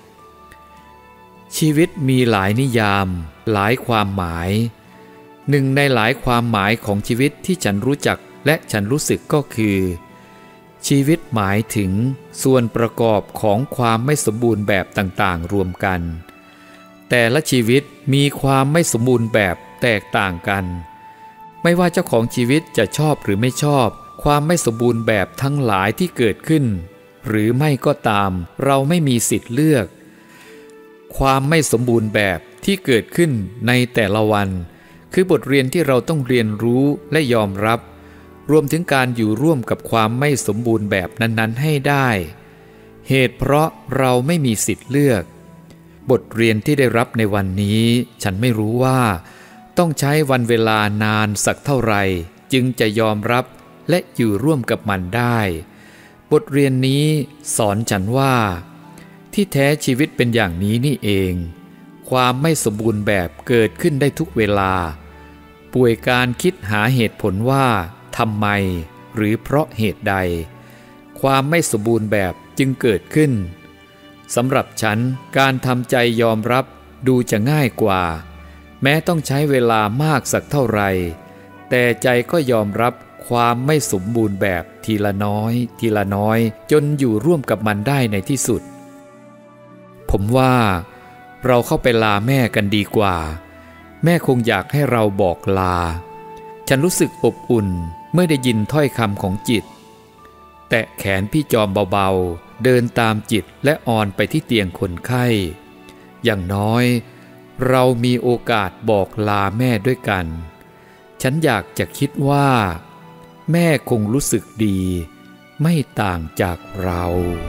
[SPEAKER 1] ชีวิตมีหลายนิยามหลายความหมายหนึ่งในหลายความหมายของชีวิตที่ฉันรู้จักและฉันรู้สึกก็คือชีวิตหมายถึงส่วนประกอบของความไม่สมบูรณ์แบบต่างๆรวมกันแต่ละชีวิตมีความไม่สมบูรณ์แบบแตกต่างกันไม่ว่าเจ้าของชีวิตจะชอบหรือไม่ชอบความไม่สมบูรณ์แบบทั้งหลายที่เกิดขึ้นหรือไม่ก็ตามเราไม่มีสิทธิ์เลือกความไม่สมบูรณ์แบบที่เกิดขึ้นในแต่ละวันคือบทเรียนที่เราต้องเรียนรู้และยอมรับรวมถึงการอยู่ร่วมกับความไม่สมบูรณ์แบบนั้นๆให้ได้เหตุเพราะเราไม่มีสิทธิ์เลือกบทเรียนที่ได้รับในวันนี้ฉันไม่รู้ว่าต้องใช้วันเวลานานสักเท่าไหร่จึงจะยอมรับและอยู่ร่วมกับมันได้บทเรียนนี้สอนฉันว่าที่แท้ชีวิตเป็นอย่างนี้นี่เองความไม่สมบูรณ์แบบเกิดขึ้นได้ทุกเวลาป่วยการคิดหาเหตุผลว่าทำไมหรือเพราะเหตุใดความไม่สมบูรณ์แบบจึงเกิดขึ้นสำหรับฉันการทำใจยอมรับดูจะง่ายกว่าแม้ต้องใช้เวลามากสักเท่าไหร่แต่ใจก็ยอมรับความไม่สมบูรณ์แบบทีละน้อยทีละน้อยจนอยู่ร่วมกับมันได้ในที่สุดผมว่าเราเข้าไปลาแม่กันดีกว่าแม่คงอยากให้เราบอกลาฉันรู้สึกอบอุ่นเมื่อได้ยินถ้อยคำของจิตแตะแขนพี่จอมเบาๆเดินตามจิตและออนไปที่เตียงคนไข้อย่างน้อยเรามีโอกาสบอกลาแม่ด้วยกันฉันอยากจะคิดว่าแม่คงรู้สึกดีไม่ต่างจากเรา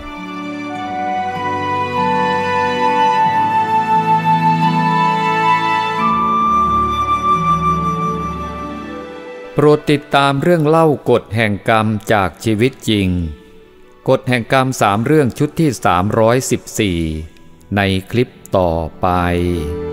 [SPEAKER 1] โปรดติดตามเรื่องเล่ากฎแห่งกรรมจากชีวิตจริงกฎแห่งกรรมสามเรื่องชุดที่สามร้อยสิบสี่ในคลิปต่อไป